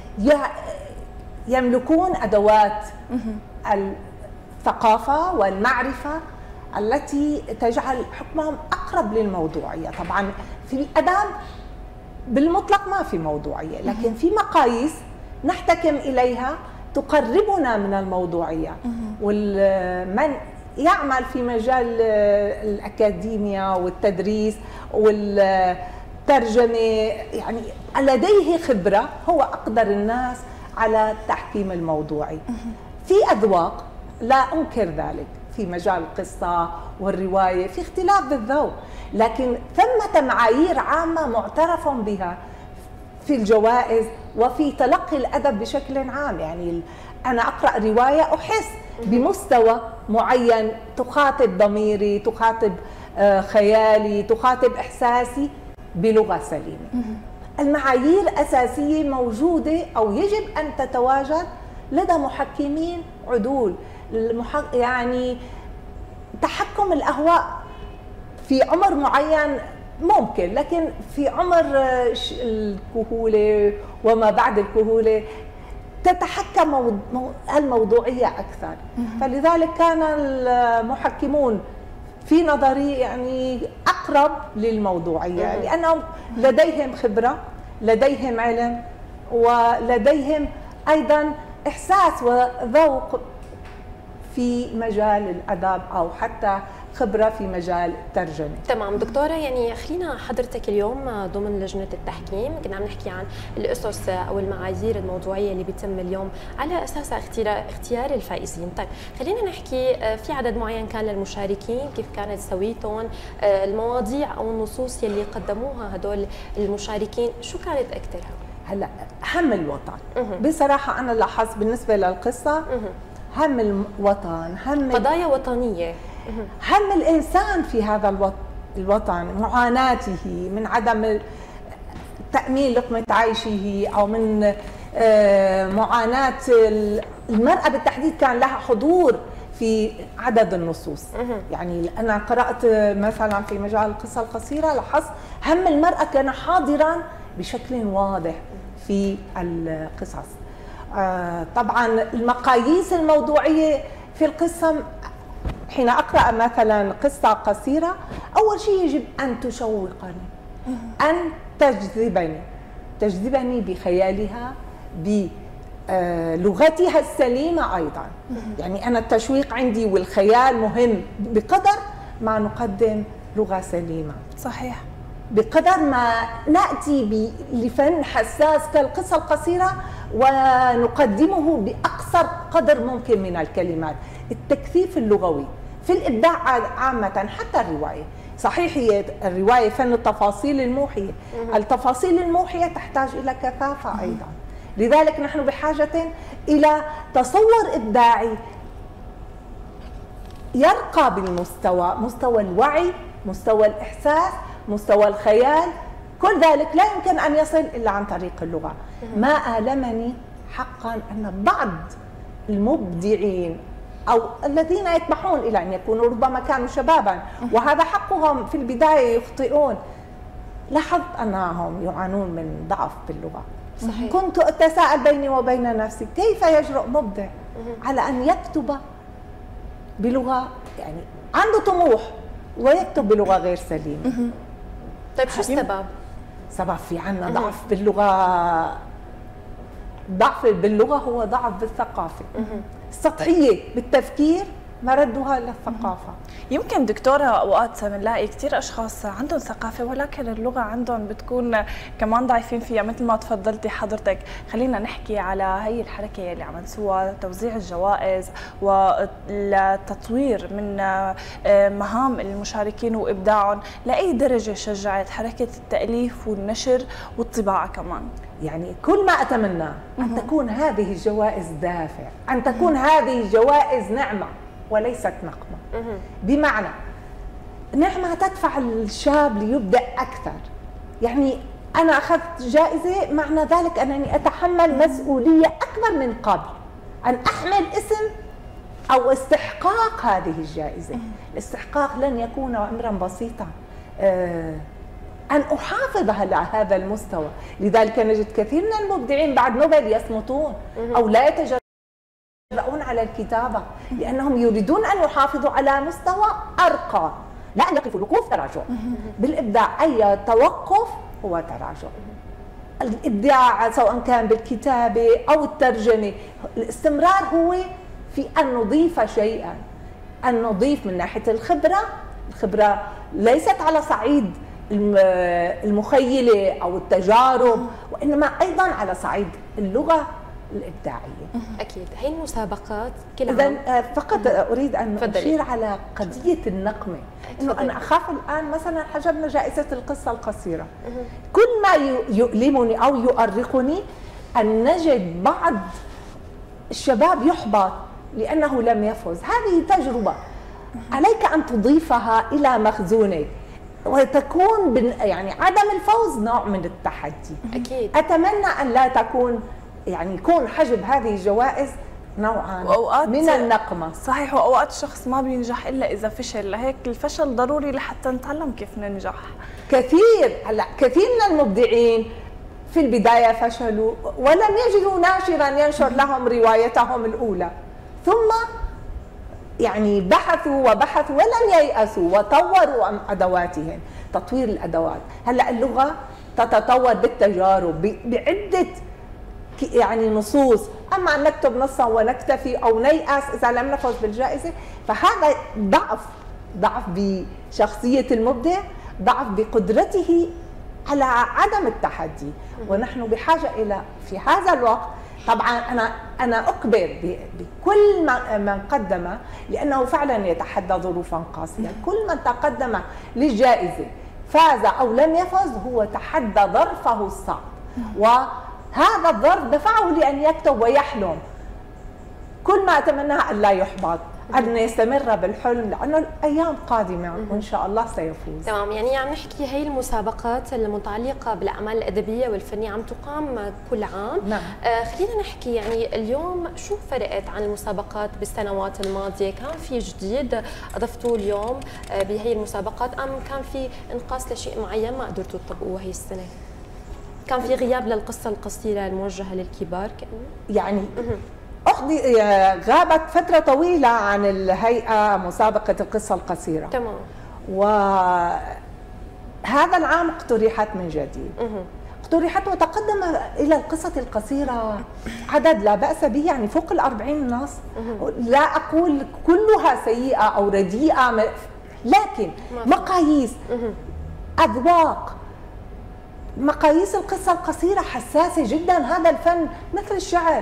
يملكون أدوات الثقافة والمعرفة التي تجعل حكمهم أقرب للموضوعية. طبعا في الأدب بالمطلق ما في موضوعية، لكن في مقاييس نحتكم إليها تقربنا من الموضوعية. ومن يعمل في مجال الأكاديميا والتدريس والترجمة يعني لديه خبرة، هو أقدر الناس على التحكيم الموضوعي. في أذواق لا أنكر ذلك، في مجال القصة والرواية في اختلاف بالذوق، لكن ثمة معايير عامة معترف بها في الجوائز وفي تلقي الأدب بشكل عام. يعني أنا أقرأ رواية أحس بمستوى معين تخاطب ضميري، تخاطب خيالي، تخاطب إحساسي بلغة سليمة. المعايير أساسية موجودة أو يجب أن تتواجد لدى محكمين عدول. المحك... يعني تحكم الأهواء في عمر معين ممكن، لكن في عمر الكهولة وما بعد الكهولة تتحكم الموضوعية أكثر. فلذلك كان المحكمون في نظري يعني أقرب للموضوعية، لأنهم لديهم خبرة، لديهم علم، ولديهم أيضا إحساس وذوق في مجال الأدب أو حتى خبرة في مجال الترجمة. تمام دكتورة، يعني خلينا حضرتك اليوم ضمن لجنة التحكيم كنا عم نحكي عن الأسس أو المعايير الموضوعية اللي بيتم اليوم على أساسها اختيار الفائزين. طيب خلينا نحكي في عدد معين كان للمشاركين، كيف كانت سويتهم، المواضيع أو النصوص يلي قدموها هدول المشاركين شو كانت أكثرها؟ هلا هم الوطن. بصراحة أنا لاحظت بالنسبة للقصة هم الوطن، هم قضايا وطنية، هم الإنسان في هذا الوطن، معاناته من عدم تأمين لقمة عيشه أو من معاناة المرأة بالتحديد. كان لها حضور في عدد النصوص. يعني أنا قرأت مثلا في مجال القصة القصيرة لاحظت هم المرأة كان حاضرا بشكل واضح في القصص. طبعا المقاييس الموضوعية في القصة، حين أقرأ مثلا قصة قصيرة أول شيء يجب أن تشوقني، أن تجذبني تجذبني بخيالها، بلغتها السليمة أيضا. يعني أنا التشويق عندي والخيال مهم بقدر ما نقدم لغة سليمة. صحيح. بقدر ما نأتي لفن حساس كالقصة القصيرة ونقدمه بأقصر قدر ممكن من الكلمات. التكثيف اللغوي في الإبداع عامة، حتى الرواية صحيح هي الرواية فن التفاصيل الموحية، التفاصيل الموحية تحتاج إلى كثافة أيضا، لذلك نحن بحاجة إلى تصور إبداعي يرقى بالمستوى، مستوى الوعي، مستوى الإحساس، مستوى الخيال، كل ذلك لا يمكن أن يصل إلا عن طريق اللغة. ما آلمني حقا أن بعض المبدعين أو الذين يطمحون إلى أن يكونوا ربما كانوا شبابا وهذا حقهم في البداية يخطئون، لاحظت أنهم يعانون من ضعف باللغة. صحيح. كنت أتساءل بيني وبين نفسي كيف يجرؤ مبدع على أن يكتب بلغة يعني عنده طموح ويكتب بلغة غير سليمة. طيب شو السبب؟ سبب في عنا ضعف باللغة، ضعف باللغة هو ضعف بالثقافة، سطحية بالتفكير مردها للثقافة. يمكن دكتورة أوقات بنلاقي كثير أشخاص عندهم ثقافة ولكن اللغة عندهم بتكون كمان ضعيفين فيها مثل ما تفضلتي حضرتك. خلينا نحكي على هي الحركة اللي عملتوها، توزيع الجوائز والتطوير من مهام المشاركين وإبداعهم، لأي درجة شجعت حركة التأليف والنشر والطباعة كمان؟ يعني كل ما أتمنى أن تكون هذه الجوائز دافع، أن تكون هذه الجوائز نعمة وليست نقمة. بمعنى نعمة تدفع الشاب ليبدع أكثر. يعني أنا أخذت جائزة معنى ذلك أنني أتحمل مسؤولية أكبر من قبل، أن أحمل اسم أو استحقاق هذه الجائزة. الاستحقاق لن يكون أمرا بسيطا، أه أن أحافظ على هذا المستوى. لذلك نجد كثير من المبدعين بعد نوبل يصمتون أو لا يتجرؤون على الكتابة لأنهم يريدون أن يحافظوا على مستوى أرقى، لا أن يقفوا وقوف تراجع. بالإبداع أي توقف هو تراجع. الإبداع سواء كان بالكتابة أو الترجمة، الاستمرار هو في أن نضيف شيئا، أن نضيف من ناحية الخبرة. الخبرة ليست على صعيد المخيلة أو التجارب، وإنما أيضا على صعيد اللغة الإبداعية. أكيد. هي المسابقات كل عام. إذن فقط أريد أن فضلي. أشير على قضية النقمة، إنه أنا أخاف الآن مثلا حجبنا جائزة القصة القصيرة. كل ما يؤلمني أو يؤرقني أن نجد بعض الشباب يحبط لأنه لم يفز. هذه تجربة عليك أن تضيفها إلى مخزونك وتكون يعني عدم الفوز نوع من التحدي. أكيد. أتمنى أن لا تكون يعني يكون حجب هذه الجوائز نوعا من النقمة. صحيح، وأوقات الشخص ما بينجح إلا إذا فشل، لهيك الفشل ضروري لحتى نتعلم كيف ننجح. كثير هلا كثير من المبدعين في البداية فشلوا ولم يجدوا ناشرا ينشر لهم روايتهم الأولى، ثم يعني بحثوا وبحثوا ولم ييأسوا وطوروا أدواتهم. تطوير الأدوات، هلا اللغة تتطور بالتجارب بعدة يعني نصوص، أما أن نكتب نصا ونكتفي أو نيأس إذا لم نفز بالجائزة، فهذا ضعف ضعف بشخصية المبدع، ضعف بقدرته على عدم التحدي. ونحن بحاجة إلى في هذا الوقت، طبعا أنا أنا أقبل بكل من قدم لأنه فعلا يتحدى ظروفا قاسية. كل من تقدم للجائزة فاز أو لم يفز هو تحدى ظرفه الصعب، وهذا الظرف دفعه لأن يكتب ويحلم. كل ما أتمناه أن لا يحبط، أن يستمر بالحلم، لأنه الأيام قادمة وإن شاء الله سيفوز. تمام. يعني عم نحكي هي المسابقات المتعلقة بالأعمال الأدبية والفنية عم تقام كل عام. نعم. آه خلينا نحكي يعني اليوم شو فرقت عن المسابقات بالسنوات الماضية؟ كان في جديد أضفتوه اليوم آه بهي المسابقات، أم كان في انقاص لشيء معين ما قدرتوا تطبقوه هي السنة؟ كان في غياب للقصة القصيرة الموجهة للكبار كأنه؟ يعني أخذي غابت فترة طويلة عن الهيئة مسابقة القصة القصيرة. تمام. وهذا العام اقترحت من جديد. اقترحت وتقدم إلى القصة القصيرة عدد لا بأس به، يعني فوق الأربعين نص. لا أقول كلها سيئة أو رديئة، لكن مقاييس، أذواق. مقاييس القصة القصيرة حساسة جدا، هذا الفن مثل الشعر،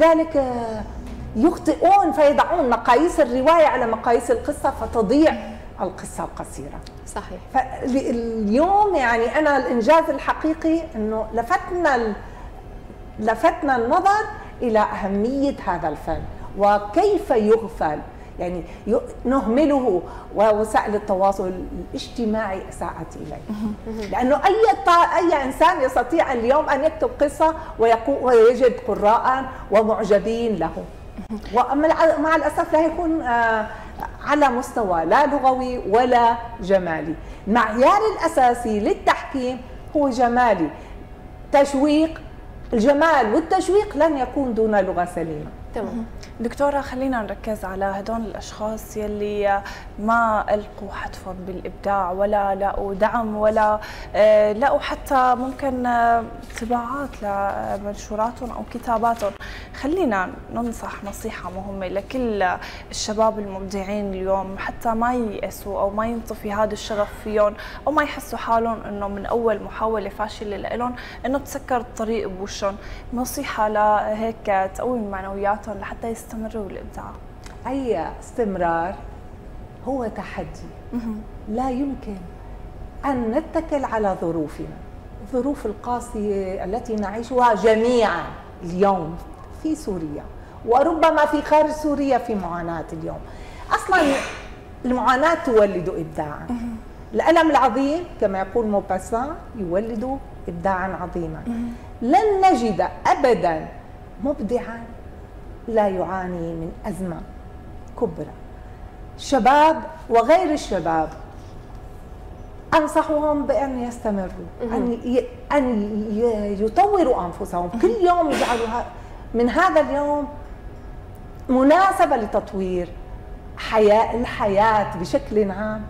لذلك يخطئون فيضعون مقاييس الرواية على مقاييس القصة فتضيع القصة القصيرة. صحيح. فاليوم يعني أنا الإنجاز الحقيقي أنه لفتنا لفتنا النظر إلى أهمية هذا الفن وكيف يغفل، يعني نهمله، ووسائل التواصل الاجتماعي أساءت إليه. لأنه أي أي إنسان يستطيع اليوم أن يكتب قصة ويجد قراء ومعجبين له، ومع الأسف لا يكون على مستوى لا لغوي ولا جمالي. المعيار الأساسي للتحكيم هو جمالي، تشويق. الجمال والتشويق لن يكون دون لغة سليمة. تمام. دكتورة، خلينا نركز على هدول الأشخاص يلي ما ألقوا حتفهم بالإبداع ولا لقوا دعم ولا لقوا حتى ممكن طباعات لمنشوراتهم أو كتاباتهم. خلينا ننصح نصيحة مهمة لكل الشباب المبدعين اليوم حتى ما ييأسوا أو ما ينطفي هذا الشغف فيهم أو ما يحسوا حالهم إنه من أول محاولة فاشلة لهم إنه تسكر الطريق بوشهم. نصيحة لهيك تقوي من معنوياتهم لحتى يستمروا بالإبداع. أي استمرار هو تحدي. لا يمكن أن نتكل على ظروفنا، الظروف القاسية التي نعيشها جميعا اليوم في سوريا، وربما في خارج سوريا في معاناة اليوم. أصلا المعاناة تولد إبداعا. الألم العظيم كما يقول موباسان يولد إبداعا عظيما. لن نجد أبدا مبدعا لا يعاني من أزمة كبرى. الشباب وغير الشباب أنصحهم بأن يستمروا، أن أن يطوروا أنفسهم كل يوم، يجعلوا من هذا اليوم مناسبة لتطوير حياة الحياة بشكل عام،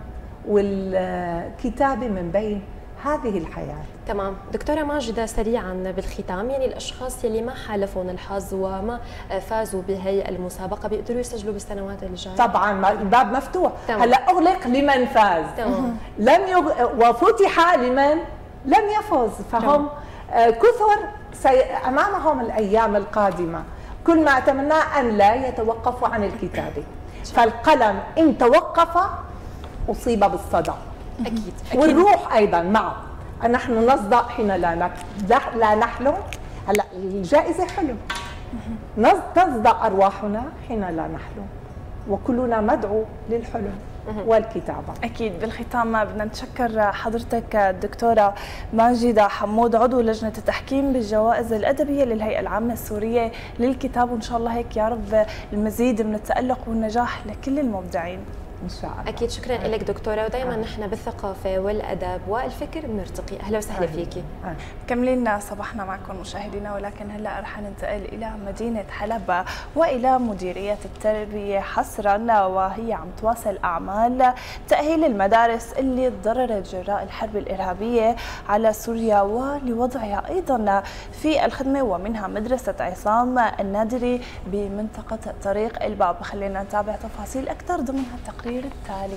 والكتابة من بين هذه الحياة. تمام. دكتورة ماجدة، سريعا بالختام، يعني الأشخاص يلي ما حالفهم الحظ وما فازوا بهي المسابقة بيقدروا يسجلوا بالسنوات الجاية؟ طبعا الباب مفتوح. هلا أغلق لمن فاز. تمام. لم يغ... وفتح لمن لم يفوز، فهم آه كثر سي... أمامهم الأيام القادمة. كل ما أتمناه أن لا يتوقفوا عن الكتابة، فالقلم إن توقف أصيب بالصدى. أكيد. والروح أيضا معه. نحن نصدأ حين لا نك... لا نحلم. هلا الجائزة حلم. تصدأ أرواحنا حين لا نحلم، وكلنا مدعو للحلم والكتابة. أكيد. بالختام بدنا نتشكر حضرتك الدكتورة ماجدة حمود، عضو لجنة التحكيم بالجوائز الأدبية للهيئة العامة السورية للكتاب، وإن شاء الله هيك يا رب المزيد من التألق والنجاح لكل المبدعين إن شاء الله. أكيد. شكرا آه. لك دكتورة، ودائما آه. نحن بالثقافة والأدب والفكر بنرتقي. أهلا وسهلا آه. فيكي. آه. كملينا صباحنا معكم مشاهدينا، ولكن هلا رح ننتقل إلى مدينة حلب وإلى مديرية التربية حصرا، وهي عم تواصل أعمال تأهيل المدارس اللي تضررت جراء الحرب الإرهابية على سوريا ولوضعها أيضا في الخدمة، ومنها مدرسة عصام النادري بمنطقة طريق الباب. خلينا نتابع تفاصيل أكثر ضمن التقرير التالي.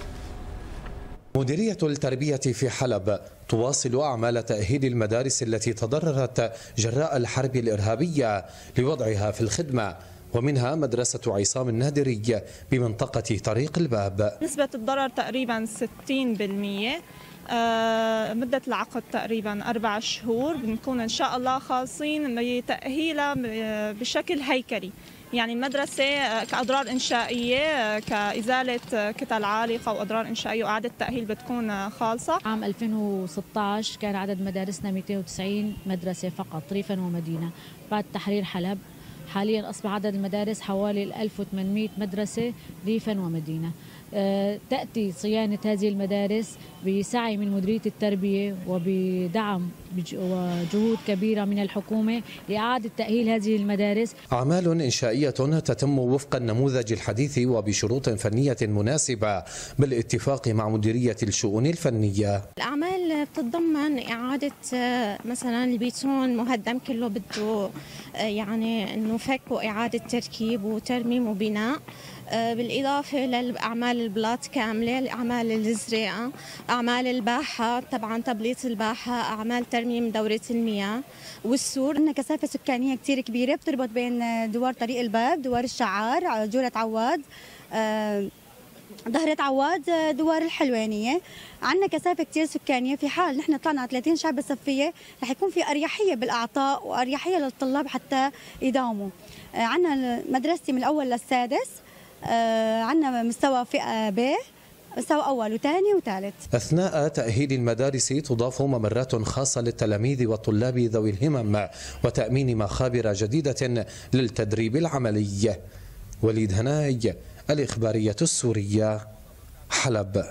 مديرية التربية في حلب تواصل أعمال تأهيل المدارس التي تضررت جراء الحرب الإرهابية لوضعها في الخدمة، ومنها مدرسة عصام النادري بمنطقة طريق الباب. نسبة الضرر تقريبا ستين بالمئة. آه مدة العقد تقريبا أربع شهور. بنكون إن شاء الله خالصين بتأهيلها بشكل هيكلي، يعني المدرسة كأضرار إنشائية، كإزالة كتل عالقة وأضرار إنشائية وإعادة تأهيل بتكون خالصة. عام ألفين وستة عشر كان عدد مدارسنا مئتين وتسعين مدرسة فقط ريفا ومدينة. بعد تحرير حلب حاليا أصبح عدد المدارس حوالي ألف وثمانمئة مدرسة ريفا ومدينة. تأتي صيانة هذه المدارس بسعي من مديرية التربية وبدعم وجهود كبيرة من الحكومة لإعادة تأهيل هذه المدارس. أعمال إنشائية تتم وفق النموذج الحديث وبشروط فنية مناسبة بالاتفاق مع مديرية الشؤون الفنية. الأعمال بتتضمن إعادة مثلا البيتون مهدم كله بده يعني إنه فك وإعادة تركيب وترميم وبناء، بالإضافة لأعمال البلاط كاملة، أعمال الزراعة، أعمال الباحة، طبعا تبليط الباحة، أعمال ترميم دورة المياه والسور. عندنا كثافة سكانية كثير كبيرة بتربط بين دوار طريق الباب، دوار الشعار، جورة عواد، ظهرت عواد دوار الحلوانيه. عندنا كثافه كثير سكانيه، في حال نحن طلعنا على ثلاثين شعبه صفيه رح يكون في اريحيه بالاعطاء واريحيه للطلاب حتى يداوموا. عندنا مدرستي من الاول للسادس، عندنا مستوى فئه ب، مستوى أول وثاني وثالث. أثناء تأهيل المدارس تضاف ممرات خاصة للتلاميذ والطلاب ذوي الهمم وتأمين مخابر جديدة للتدريب العملي. وليد هناي، الإخبارية السورية، حلب.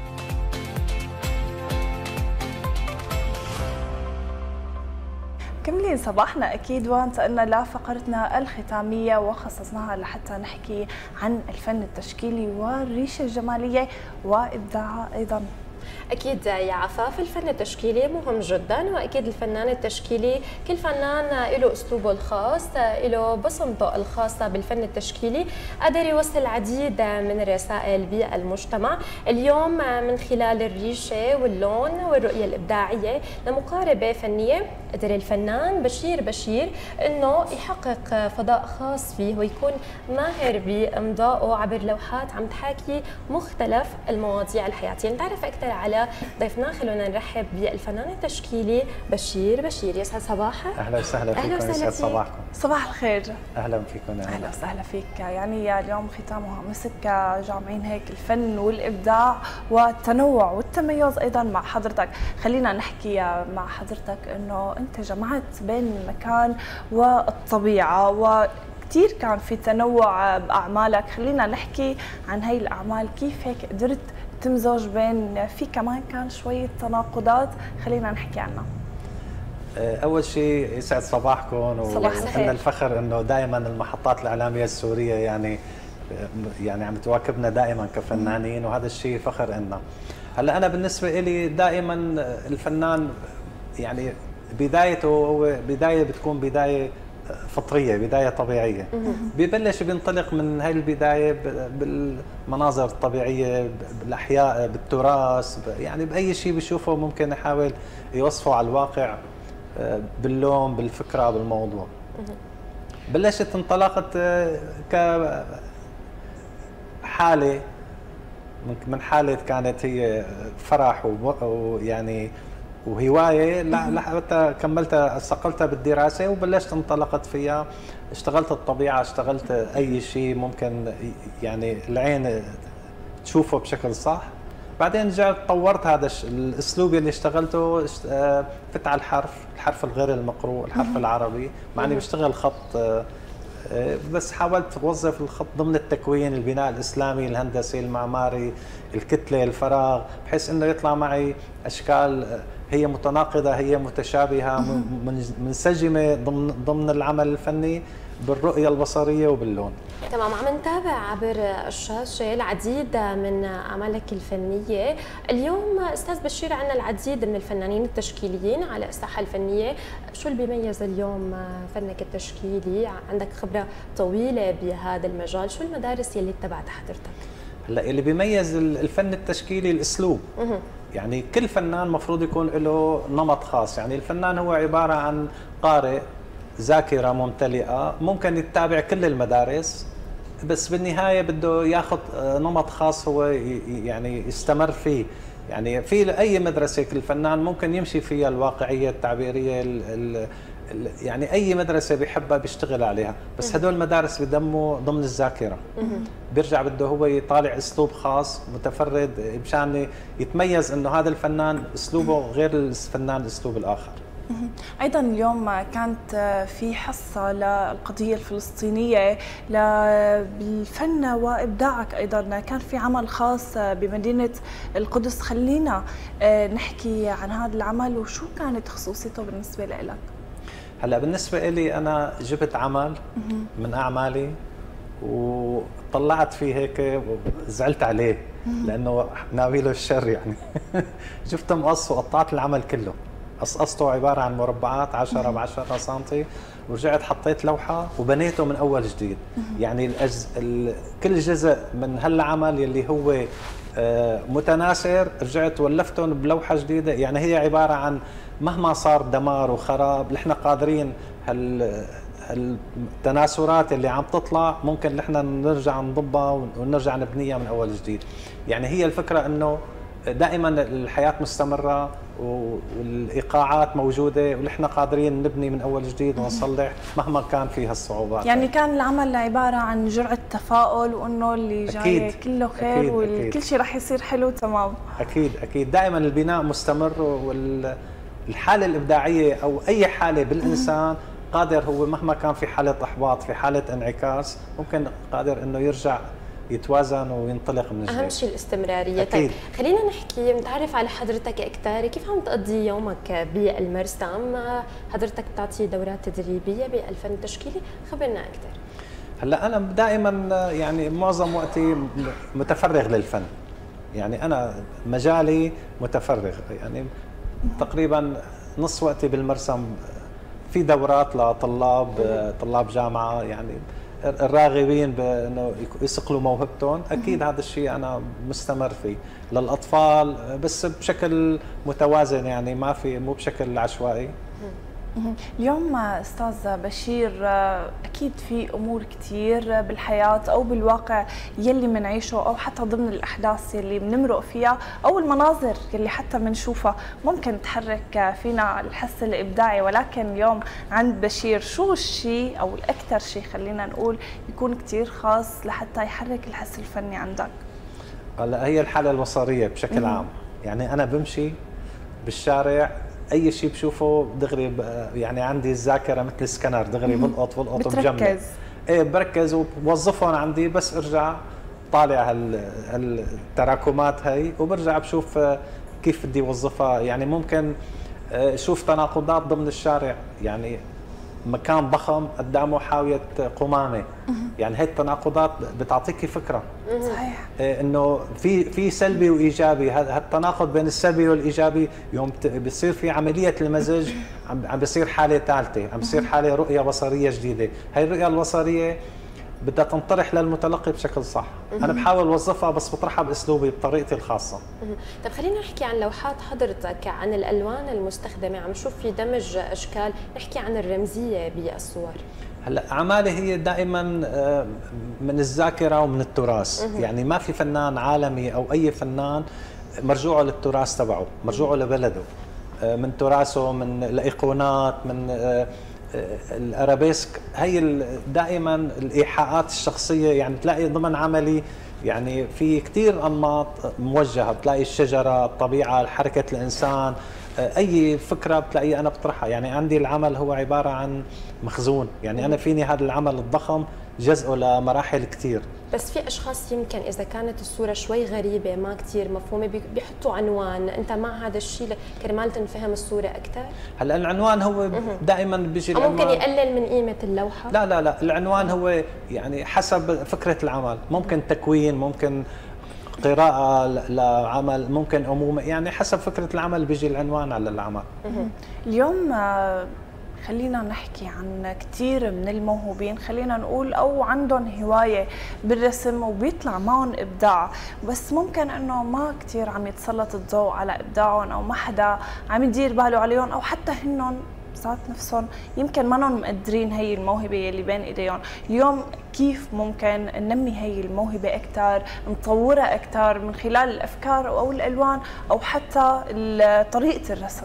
مكملين صباحنا أكيد وانتقلنا لفقرتنا الختامية وخصصناها لحتى نحكي عن الفن التشكيلي والريشة الجمالية وإبداعها أيضا. أكيد يا عفاف، الفن التشكيلي مهم جدا، وأكيد الفنان التشكيلي كل فنان له أسلوبه الخاص، له بصمته الخاصة بالفن التشكيلي، قدر يوصل العديد من الرسائل بالمجتمع. اليوم من خلال الريشة واللون والرؤية الإبداعية لمقاربة فنية، قدر الفنان بشير بشير أنه يحقق فضاء خاص فيه ويكون ماهر بإمضائه عبر لوحات عم تحاكي مختلف المواضيع الحياتية. نتعرف أكثر على ضيفنا، خلونا نرحب بالفنان التشكيلي بشير بشير. يسعد صباحك. اهلا وسهلا فيكم. يسعد صباحكم. صباح الخير. اهلا فيكم. اهلا وسهلا فيك. يعني اليوم ختامها مسك جامعين هيك الفن والابداع والتنوع والتميز ايضا مع حضرتك. خلينا نحكي مع حضرتك انه انت جمعت بين المكان والطبيعه و كثير كان في تنوع باعمالك. خلينا نحكي عن هي الاعمال، كيف هيك قدرت تمزج بين، في كمان كان شويه تناقضات، خلينا نحكي عنها. اول شيء يسعد صباحكم، وعندنا الفخر انه دائما المحطات الاعلاميه السوريه يعني يعني عم تواكبنا دائما كفنانين، وهذا الشيء فخر لنا. هلا انا بالنسبه لي دائما الفنان يعني بدايته هو بدايه بتكون بدايه فطريه، بدايه طبيعيه. ببلش بينطلق من هاي البدايه بالمناظر الطبيعيه، بالاحياء، بالتراث، يعني باي شيء بيشوفه ممكن يحاول يوصفه على الواقع باللون، بالفكره، بالموضوع. بلشت انطلقت كحاله، من حاله كانت هي فرح ويعني وهوايه لحتى كملتها استقلتها بالدراسه وبلشت انطلقت فيها. اشتغلت الطبيعه، اشتغلت اي شيء ممكن يعني العين تشوفه بشكل صح. بعدين رجعت طورت هذا الاسلوب اللي اشتغلته، فت على الحرف، الحرف الغير المقروء، الحرف العربي، مع اني بشتغل خط بس حاولت اوظف الخط ضمن التكوين، البناء الاسلامي، الهندسي، المعماري، الكتله، الفراغ، بحيث انه يطلع معي اشكال هي متناقضه، هي متشابهه، منسجمه ضمن ضمن العمل الفني بالرؤيه البصريه وباللون. تمام. عم نتابع عبر الشاشه العديد من اعمالك الفنيه. اليوم استاذ بشير عندنا العديد من الفنانين التشكيليين على الساحه الفنيه، شو اللي بيميز اليوم فنك التشكيلي؟ عندك خبره طويله بهذا المجال، شو المدارس اللي اتبعتها حضرتك؟ هلا اللي بيميز الفن التشكيلي الاسلوب. يعني كل فنان مفروض يكون له نمط خاص، يعني الفنان هو عباره عن قارئ، ذاكره ممتلئه، ممكن يتابع كل المدارس، بس بالنهايه بده ياخذ نمط خاص هو يعني يستمر فيه. يعني في اي مدرسه كل فنان ممكن يمشي فيها الواقعيه التعبيريه، ال ال يعني اي مدرسه بيحبها بيشتغل عليها، بس هدول المدارس بدموا ضمن الذاكره. بيرجع بده هو يطالع اسلوب خاص متفرد مشان يتميز انه هذا الفنان اسلوبه غير الفنان الاسلوب الاخر. ايضا اليوم كانت في حصه للقضيه الفلسطينيه بالفن وابداعك، ايضا كان في عمل خاص بمدينه القدس. خلينا نحكي عن هذا العمل وشو كانت خصوصيته بالنسبه لك. هلا بالنسبه لي انا جبت عمل من اعمالي وطلعت فيه هيك وزعلت عليه لانه ناوي له الشر يعني. جبت مقص وقطعت العمل كله، قصقصته عباره عن مربعات عشرة ب عشرة سم، ورجعت حطيت لوحه وبنيته من اول جديد. يعني الأجز... ال... كل جزء من هالعمل يلي هو آه متناثر رجعت ولفتهم بلوحه جديده. يعني هي عباره عن مهما صار دمار وخراب نحن قادرين هال التناسرات اللي عم تطلع ممكن نحن نرجع نضبها ونرجع نبنيها من اول جديد. يعني هي الفكره انه دائما الحياه مستمره والايقاعات موجوده ونحن قادرين نبني من اول جديد ونصلح مهما كان فيها الصعوبات. يعني كان العمل عباره عن جرعه تفاؤل وانه اللي جاي كله خير وكل شيء رح يصير حلو تمام. اكيد اكيد دائما البناء مستمر والحاله الابداعيه او اي حاله بالانسان قادر هو مهما كان في حاله احباط في حاله انعكاس ممكن قادر انه يرجع يتوازن وينطلق من جديد. اهم شيء الاستمراريه. أكيد. طيب خلينا نحكي نتعرف على حضرتك اكثر، كيف عم تقضي يومك بالمرسى؟ عم حضرتك بتعطي دورات تدريبيه بالفن التشكيلي، خبرنا اكثر. هلا انا دائما يعني معظم وقتي متفرغ للفن، يعني انا مجالي متفرغ، يعني تقريبا نص وقتي بالمرسم في دورات لطلاب طلاب جامعه، يعني الراغبين بانه يصقلوا موهبتهم، اكيد هذا الشيء انا مستمر فيه للاطفال بس بشكل متوازن، يعني ما في مو بشكل عشوائي. اليوم استاذ بشير اكيد في امور كثير بالحياه او بالواقع يلي بنعيشه او حتى ضمن الاحداث يلي بنمرق فيها او المناظر يلي حتى بنشوفها ممكن تحرك فينا الحس الابداعي، ولكن اليوم عند بشير شو الشيء او الاكثر شيء خلينا نقول يكون كثير خاص لحتى يحرك الحس الفني عندك؟ هلا هي الحاله البصريه بشكل عام، يعني انا بمشي بالشارع اي شيء بشوفه دغري يعني عندي الذاكره مثل السكانر دغري بلقط بلقط وبجمع. ايه بركز وبوظفهم عندي، بس ارجع طالع هالتراكمات هي وبرجع بشوف كيف بدي اوظفها. يعني ممكن اشوف تناقضات ضمن الشارع، يعني مكان ضخم قدامه حاويه قمامه، يعني هي التناقضات بتعطيكي فكره. صحيح انه في في سلبي وايجابي، هذا التناقض بين السلبي والايجابي يوم بيصير في عمليه المزج عم بيصير حاله ثالثه، عم بيصير حاله رؤيه بصريه جديده. هي الرؤيه البصريه بدها تنطرح للمتلقي بشكل صح. انا بحاول اوظفها بس بطرحها باسلوبي بطريقتي الخاصه. طيب خلينا نحكي عن لوحات حضرتك، عن الالوان المستخدمه، عم نشوف في دمج اشكال، نحكي عن الرمزيه بالصور. هلا اعمالي هي دائما من الذاكره ومن التراث، يعني ما في فنان عالمي او اي فنان مرجوعه للتراث تبعه، مرجوعه لبلده، من تراثه، من الايقونات، من الارابيسك. هي دائما الايحاءات الشخصيه، يعني تلاقي ضمن عملي يعني في كثير انماط موجهه، بتلاقي الشجره، الطبيعه، حركه الانسان، اي فكره بتلاقي انا بطرحها. يعني عندي العمل هو عباره عن مخزون، يعني انا فيني هذا العمل الضخم جزءه لمراحل كثير. بس في اشخاص يمكن اذا كانت الصوره شوي غريبه ما كثير مفهومه بيحطوا عنوان، انت مع هذا الشيء كرمال تنفهم الصوره اكثر؟ هلا العنوان هو دائما بيجي العنوان ممكن يقلل من قيمه اللوحه؟ لا لا لا، العنوان هو يعني حسب فكره العمل، ممكن تكوين، ممكن قراءة لعمل، ممكن أمومة، يعني حسب فكرة العمل بيجي العنوان على العمل. اليوم خلينا نحكي عن كثير من الموهوبين، خلينا نقول او عندهم هوايه بالرسم وبيطلع معهم ابداع، بس ممكن انه ما كثير عم يتسلط الضوء على ابداعهم او ما حدا عم يدير باله عليهم، او حتى هنن ذات نفسهم يمكن ما نهم مقدرين هي الموهبه اللي بين ايديهم. اليوم كيف ممكن ننمي هي الموهبه اكثر، نطورها اكثر من خلال الافكار او الالوان او حتى طريقه الرسم؟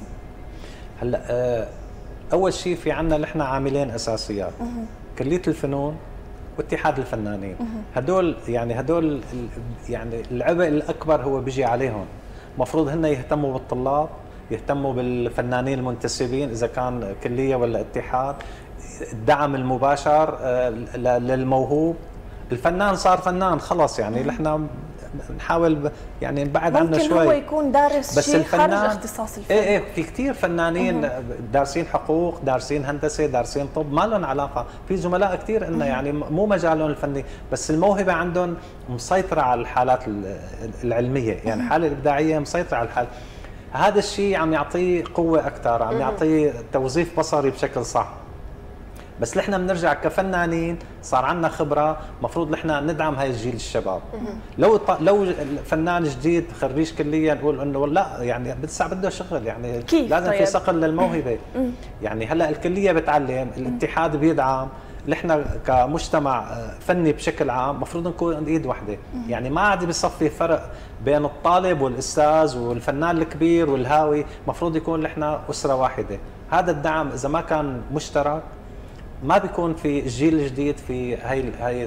هلا اول شيء في عندنا نحن عاملين اساسيات، كليه الفنون واتحاد الفنانين. هدول يعني هدول يعني العبء الاكبر هو بيجي عليهم، المفروض هن يهتموا بالطلاب، يهتموا بالفنانين المنتسبين اذا كان كليه ولا اتحاد، الدعم المباشر للموهوب. الفنان صار فنان خلص، يعني نحن نحاول يعني نبعد عنه شوي. ممكن هو يكون دارس بس شيء خارج اختصاص الفن. ايه ايه في كثير فنانين دارسين حقوق، دارسين هندسه، دارسين طب، ما لهم علاقه، في زملاء كثير إنه يعني مو مجالهم الفني، بس الموهبه عندهم مسيطره على الحالات العلميه، يعني الحاله الابداعيه مسيطره على الحال. هذا الشيء عم يعطيه قوه اكثر، عم يعطيه توظيف بصري بشكل صح. بس نحن بنرجع كفنانين صار عندنا خبره، مفروض نحن ندعم هاي الجيل الشباب. لو لو فنان جديد خريج كليه نقول انه لا يعني بتسع بده شغل، يعني لازم طيب. في صقل للموهبه. يعني هلا الكليه بتعلم، الاتحاد بيدعم، نحن كمجتمع فني بشكل عام مفروض نكون ايد وحده. يعني ما عاد بيصفي فرق بين الطالب والاستاذ والفنان الكبير والهاوي، مفروض يكون نحن اسره واحده. هذا الدعم اذا ما كان مشترك ما بيكون في الجيل الجديد في هي هي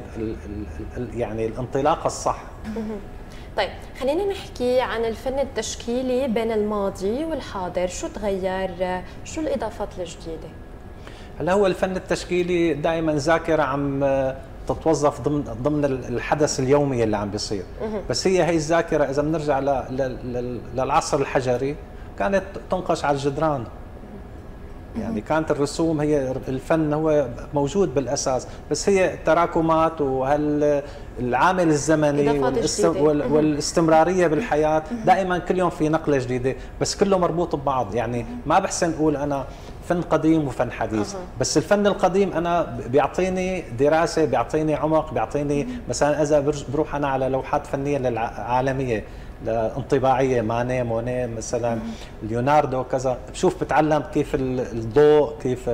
يعني الانطلاقه الصح. طيب خلينا نحكي عن الفن التشكيلي بين الماضي والحاضر، شو تغير؟ شو الاضافات الجديده؟ هلا هو الفن التشكيلي دائما ذاكره عم تتوظف ضمن ضمن الحدث اليومي اللي عم بيصير، بس هي هي الذاكره اذا بنرجع للعصر الحجري كانت تنقش على الجدران. يعني كانت الرسوم هي الفن هو موجود بالاساس، بس هي تراكمات وهالعامل الزمني والاستمراريه بالحياه، دائما كل يوم في نقله جديده، بس كله مربوط ببعض. يعني ما بحسن اقول انا فن قديم وفن حديث، أه. بس الفن القديم انا بيعطيني دراسه، بيعطيني عمق، بيعطيني مثلا اذا بروح انا على لوحات فنيه العالميه انطباعيه، ماني، موني مثلا، ليوناردو كذا، بشوف بتعلم كيف الضوء، كيف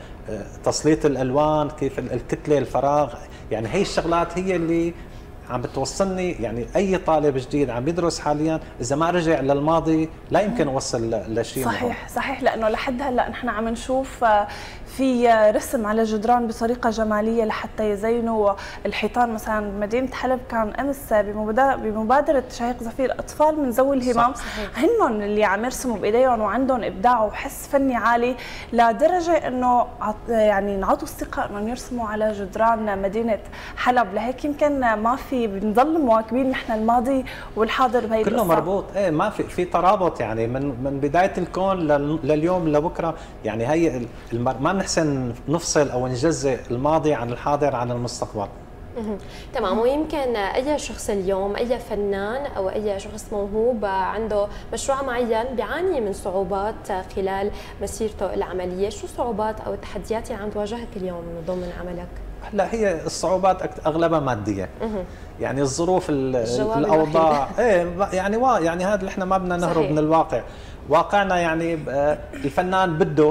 تسليط الالوان، كيف الكتله، الفراغ. يعني هي الشغلات هي اللي عم بتوصلني. يعني اي طالب جديد عم يدرس حاليا اذا ما رجع للماضي لا يمكن يوصل لشيء. صحيح معه. صحيح، لانه لحد هلا نحن عم نشوف في رسم على الجدران بطريقه جماليه لحتى يزينوا الحيطان. مثلا بمدينه حلب كان امس بمبادره شهيق زفير اطفال من ذوي الهمم هن اللي عم يرسموا بايديهم وعندهم ابداع وحس فني عالي لدرجه انه يعني انعطوا الثقه انهم يرسموا على جدران مدينه حلب. لهيك يمكن ما في بنضل مواكبين نحن الماضي والحاضر بهي كله مربوط. ايه ما في في ترابط يعني من من بدايه الكون لليوم لبكره. يعني هي ما بنحسن نفصل او نجزء الماضي عن الحاضر عن المستقبل. تمام. ويمكن اي شخص اليوم، اي فنان او اي شخص موهوب عنده مشروع معين بيعاني من صعوبات خلال مسيرته العمليه، شو الصعوبات او التحديات اللي عم تواجهك اليوم ضمن عملك؟ هلا هي الصعوبات اغلبها ماديه. يعني الظروف الاوضاع ايه يعني وا يعني هذا اللي احنا ما بدنا نهرب صحيح. من الواقع. واقعنا يعني الفنان بده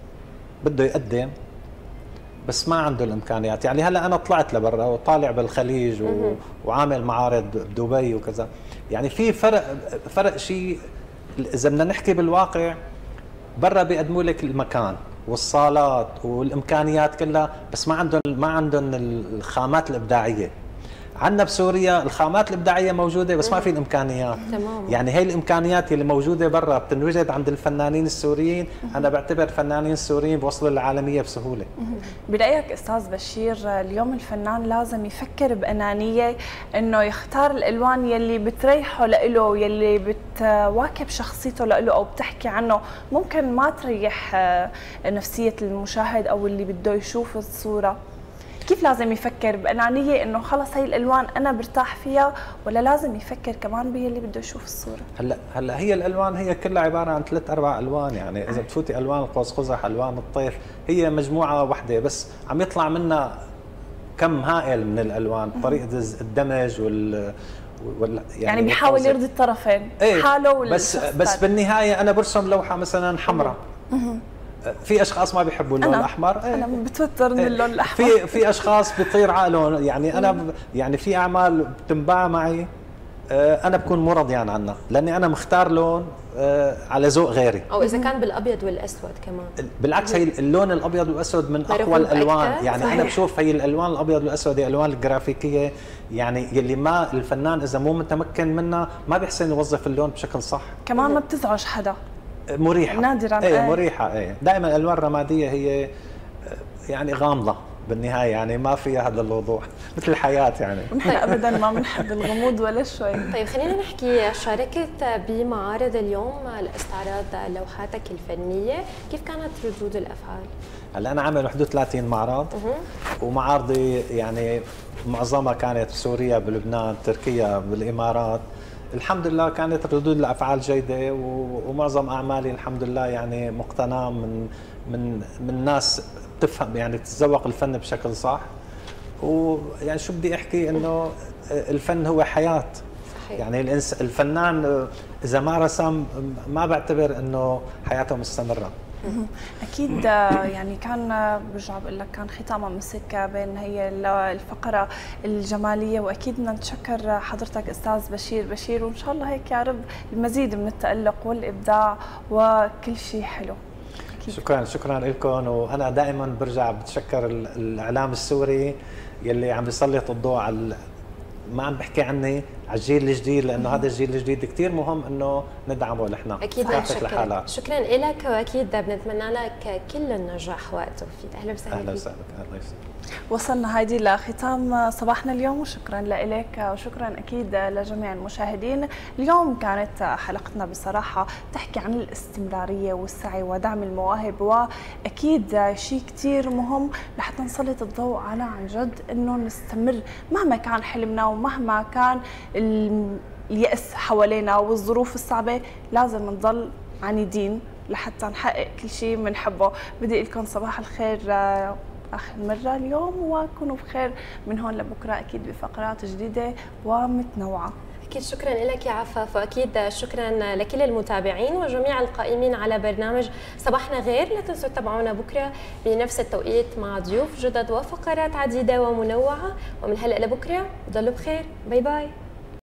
بده يقدم بس ما عنده الامكانيات. يعني هلا انا طلعت لبرا وطالع بالخليج و... وعامل معارض بدبي وكذا. يعني في فرق فرق شيء اذا بدنا نحكي بالواقع، برا بيقدموا لك المكان والصالات والامكانيات كلها، بس ما عندهم ما عندهم الخامات الابداعيه. عندنا بسوريا الخامات الابداعيه موجوده بس ما في الامكانيات. تمام. يعني هي الامكانيات اللي موجوده برا بتنوجد عند الفنانين السوريين. انا بعتبر الفنانين السوريين بوصلوا للعالميه بسهوله. برايك استاذ بشير، اليوم الفنان لازم يفكر بانانيه انه يختار الالوان يلي بتريحه له، يلي بتواكب شخصيته له او بتحكي عنه، ممكن ما تريح نفسيه المشاهد او اللي بده يشوف الصوره. كيف لازم يفكر بأنانية انه خلص هي الالوان انا برتاح فيها، ولا لازم يفكر كمان بهي اللي بده يشوف الصورة؟ هلا هلا هي الالوان هي كلها عبارة عن ثلاث اربع الوان. يعني اذا بتفوتي الوان القوس قزح، الوان الطيف، هي مجموعة واحدة بس عم يطلع منها كم هائل من الالوان. طريقة الدمج وال يعني, يعني بيحاول يرضي الطرفين، ايه حاله بس بس بالنهاية انا برسم لوحة مثلا حمراء. في اشخاص ما بيحبوا اللون أنا الاحمر. انا بتوترني اللون الاحمر. في في اشخاص بيطير عقلهم. يعني انا ب... يعني في اعمال بتنباع معي انا بكون مو رضيان عنها لاني انا مختار لون على ذوق غيري، او اذا كان بالابيض والاسود كمان. بالعكس هي اللون الابيض والاسود من اقوى الالوان. يعني صحيح. انا بشوف هي الالوان الابيض والاسود هي الالوان الجرافيكيه يعني يلي ما الفنان اذا مو متمكن منها ما بيحسن يوظف اللون بشكل صح. كمان ما بتزعج حدا، مريحه نادرا. ايه مريحه. ايه دائما الالوان الرماديه هي يعني غامضه بالنهايه، يعني ما فيها هذا الوضوح مثل الحياه. يعني نحن ابدا ما بنحب الغموض ولا شوي. طيب خلينا نحكي، شاركت بمعارض اليوم لاستعراض لوحاتك الفنيه، كيف كانت ردود الافعال؟ هلا انا عامل حدود ثلاثين معرض، ومعارضي يعني معظمها كانت بسوريا، بلبنان، تركيا، بالامارات. الحمد لله كانت ردود الافعال جيده، ومعظم اعمالي الحمد لله يعني مقتناه من من من ناس بتفهم يعني تتذوق الفن بشكل صح. ويعني شو بدي احكي، انه الفن هو حياه. صحيح. يعني الفنان اذا ما رسم ما بعتبر انه حياته مستمره. اكيد يعني كان برجع بقول لك كان ختامها مسك بين هي الفقره الجماليه، واكيد بدنا نتشكر حضرتك استاذ بشير بشير، وان شاء الله هيك يا رب المزيد من التالق والابداع وكل شيء حلو. أكيد. شكرا شكرا لكم، وانا دائما برجع بتشكر الاعلام السوري يلي عم بيسلط الضوء على، ما عم بحكي عني، على الجيل الجديد، لانه هذا الجيل الجديد كثير مهم انه ندعمه نحن. اكيد شكرا شكرا لك، واكيد بنتمنى لك كل النجاح والتوفيق. اهلا وسهلا اهلا وسهلا. الله يسلمك. وصلنا هيدي لختام صباحنا اليوم، وشكرا لك وشكرا اكيد لجميع المشاهدين. اليوم كانت حلقتنا بصراحه تحكي عن الاستمراريه والسعي ودعم المواهب، واكيد شيء كثير مهم لحتى نسلط الضوء على عن جد انه نستمر مهما كان حلمنا ومهما كان اليأس حوالينا والظروف الصعبه، لازم نضل عنيدين لحتى نحقق كل شيء بنحبه. بدي اقول لكم صباح الخير آخر مرة اليوم، وكونوا بخير من هون لبكرة أكيد بفقرات جديدة ومتنوعة. أكيد شكرا لك يا عفاف، وأكيد شكرا لكل المتابعين وجميع القائمين على برنامج صباحنا غير. لا تنسوا تتابعونا بكرة بنفس التوقيت مع ضيوف جدد وفقرات عديدة ومنوعة، ومن هلأ لبكرة ضلوا بخير. باي باي.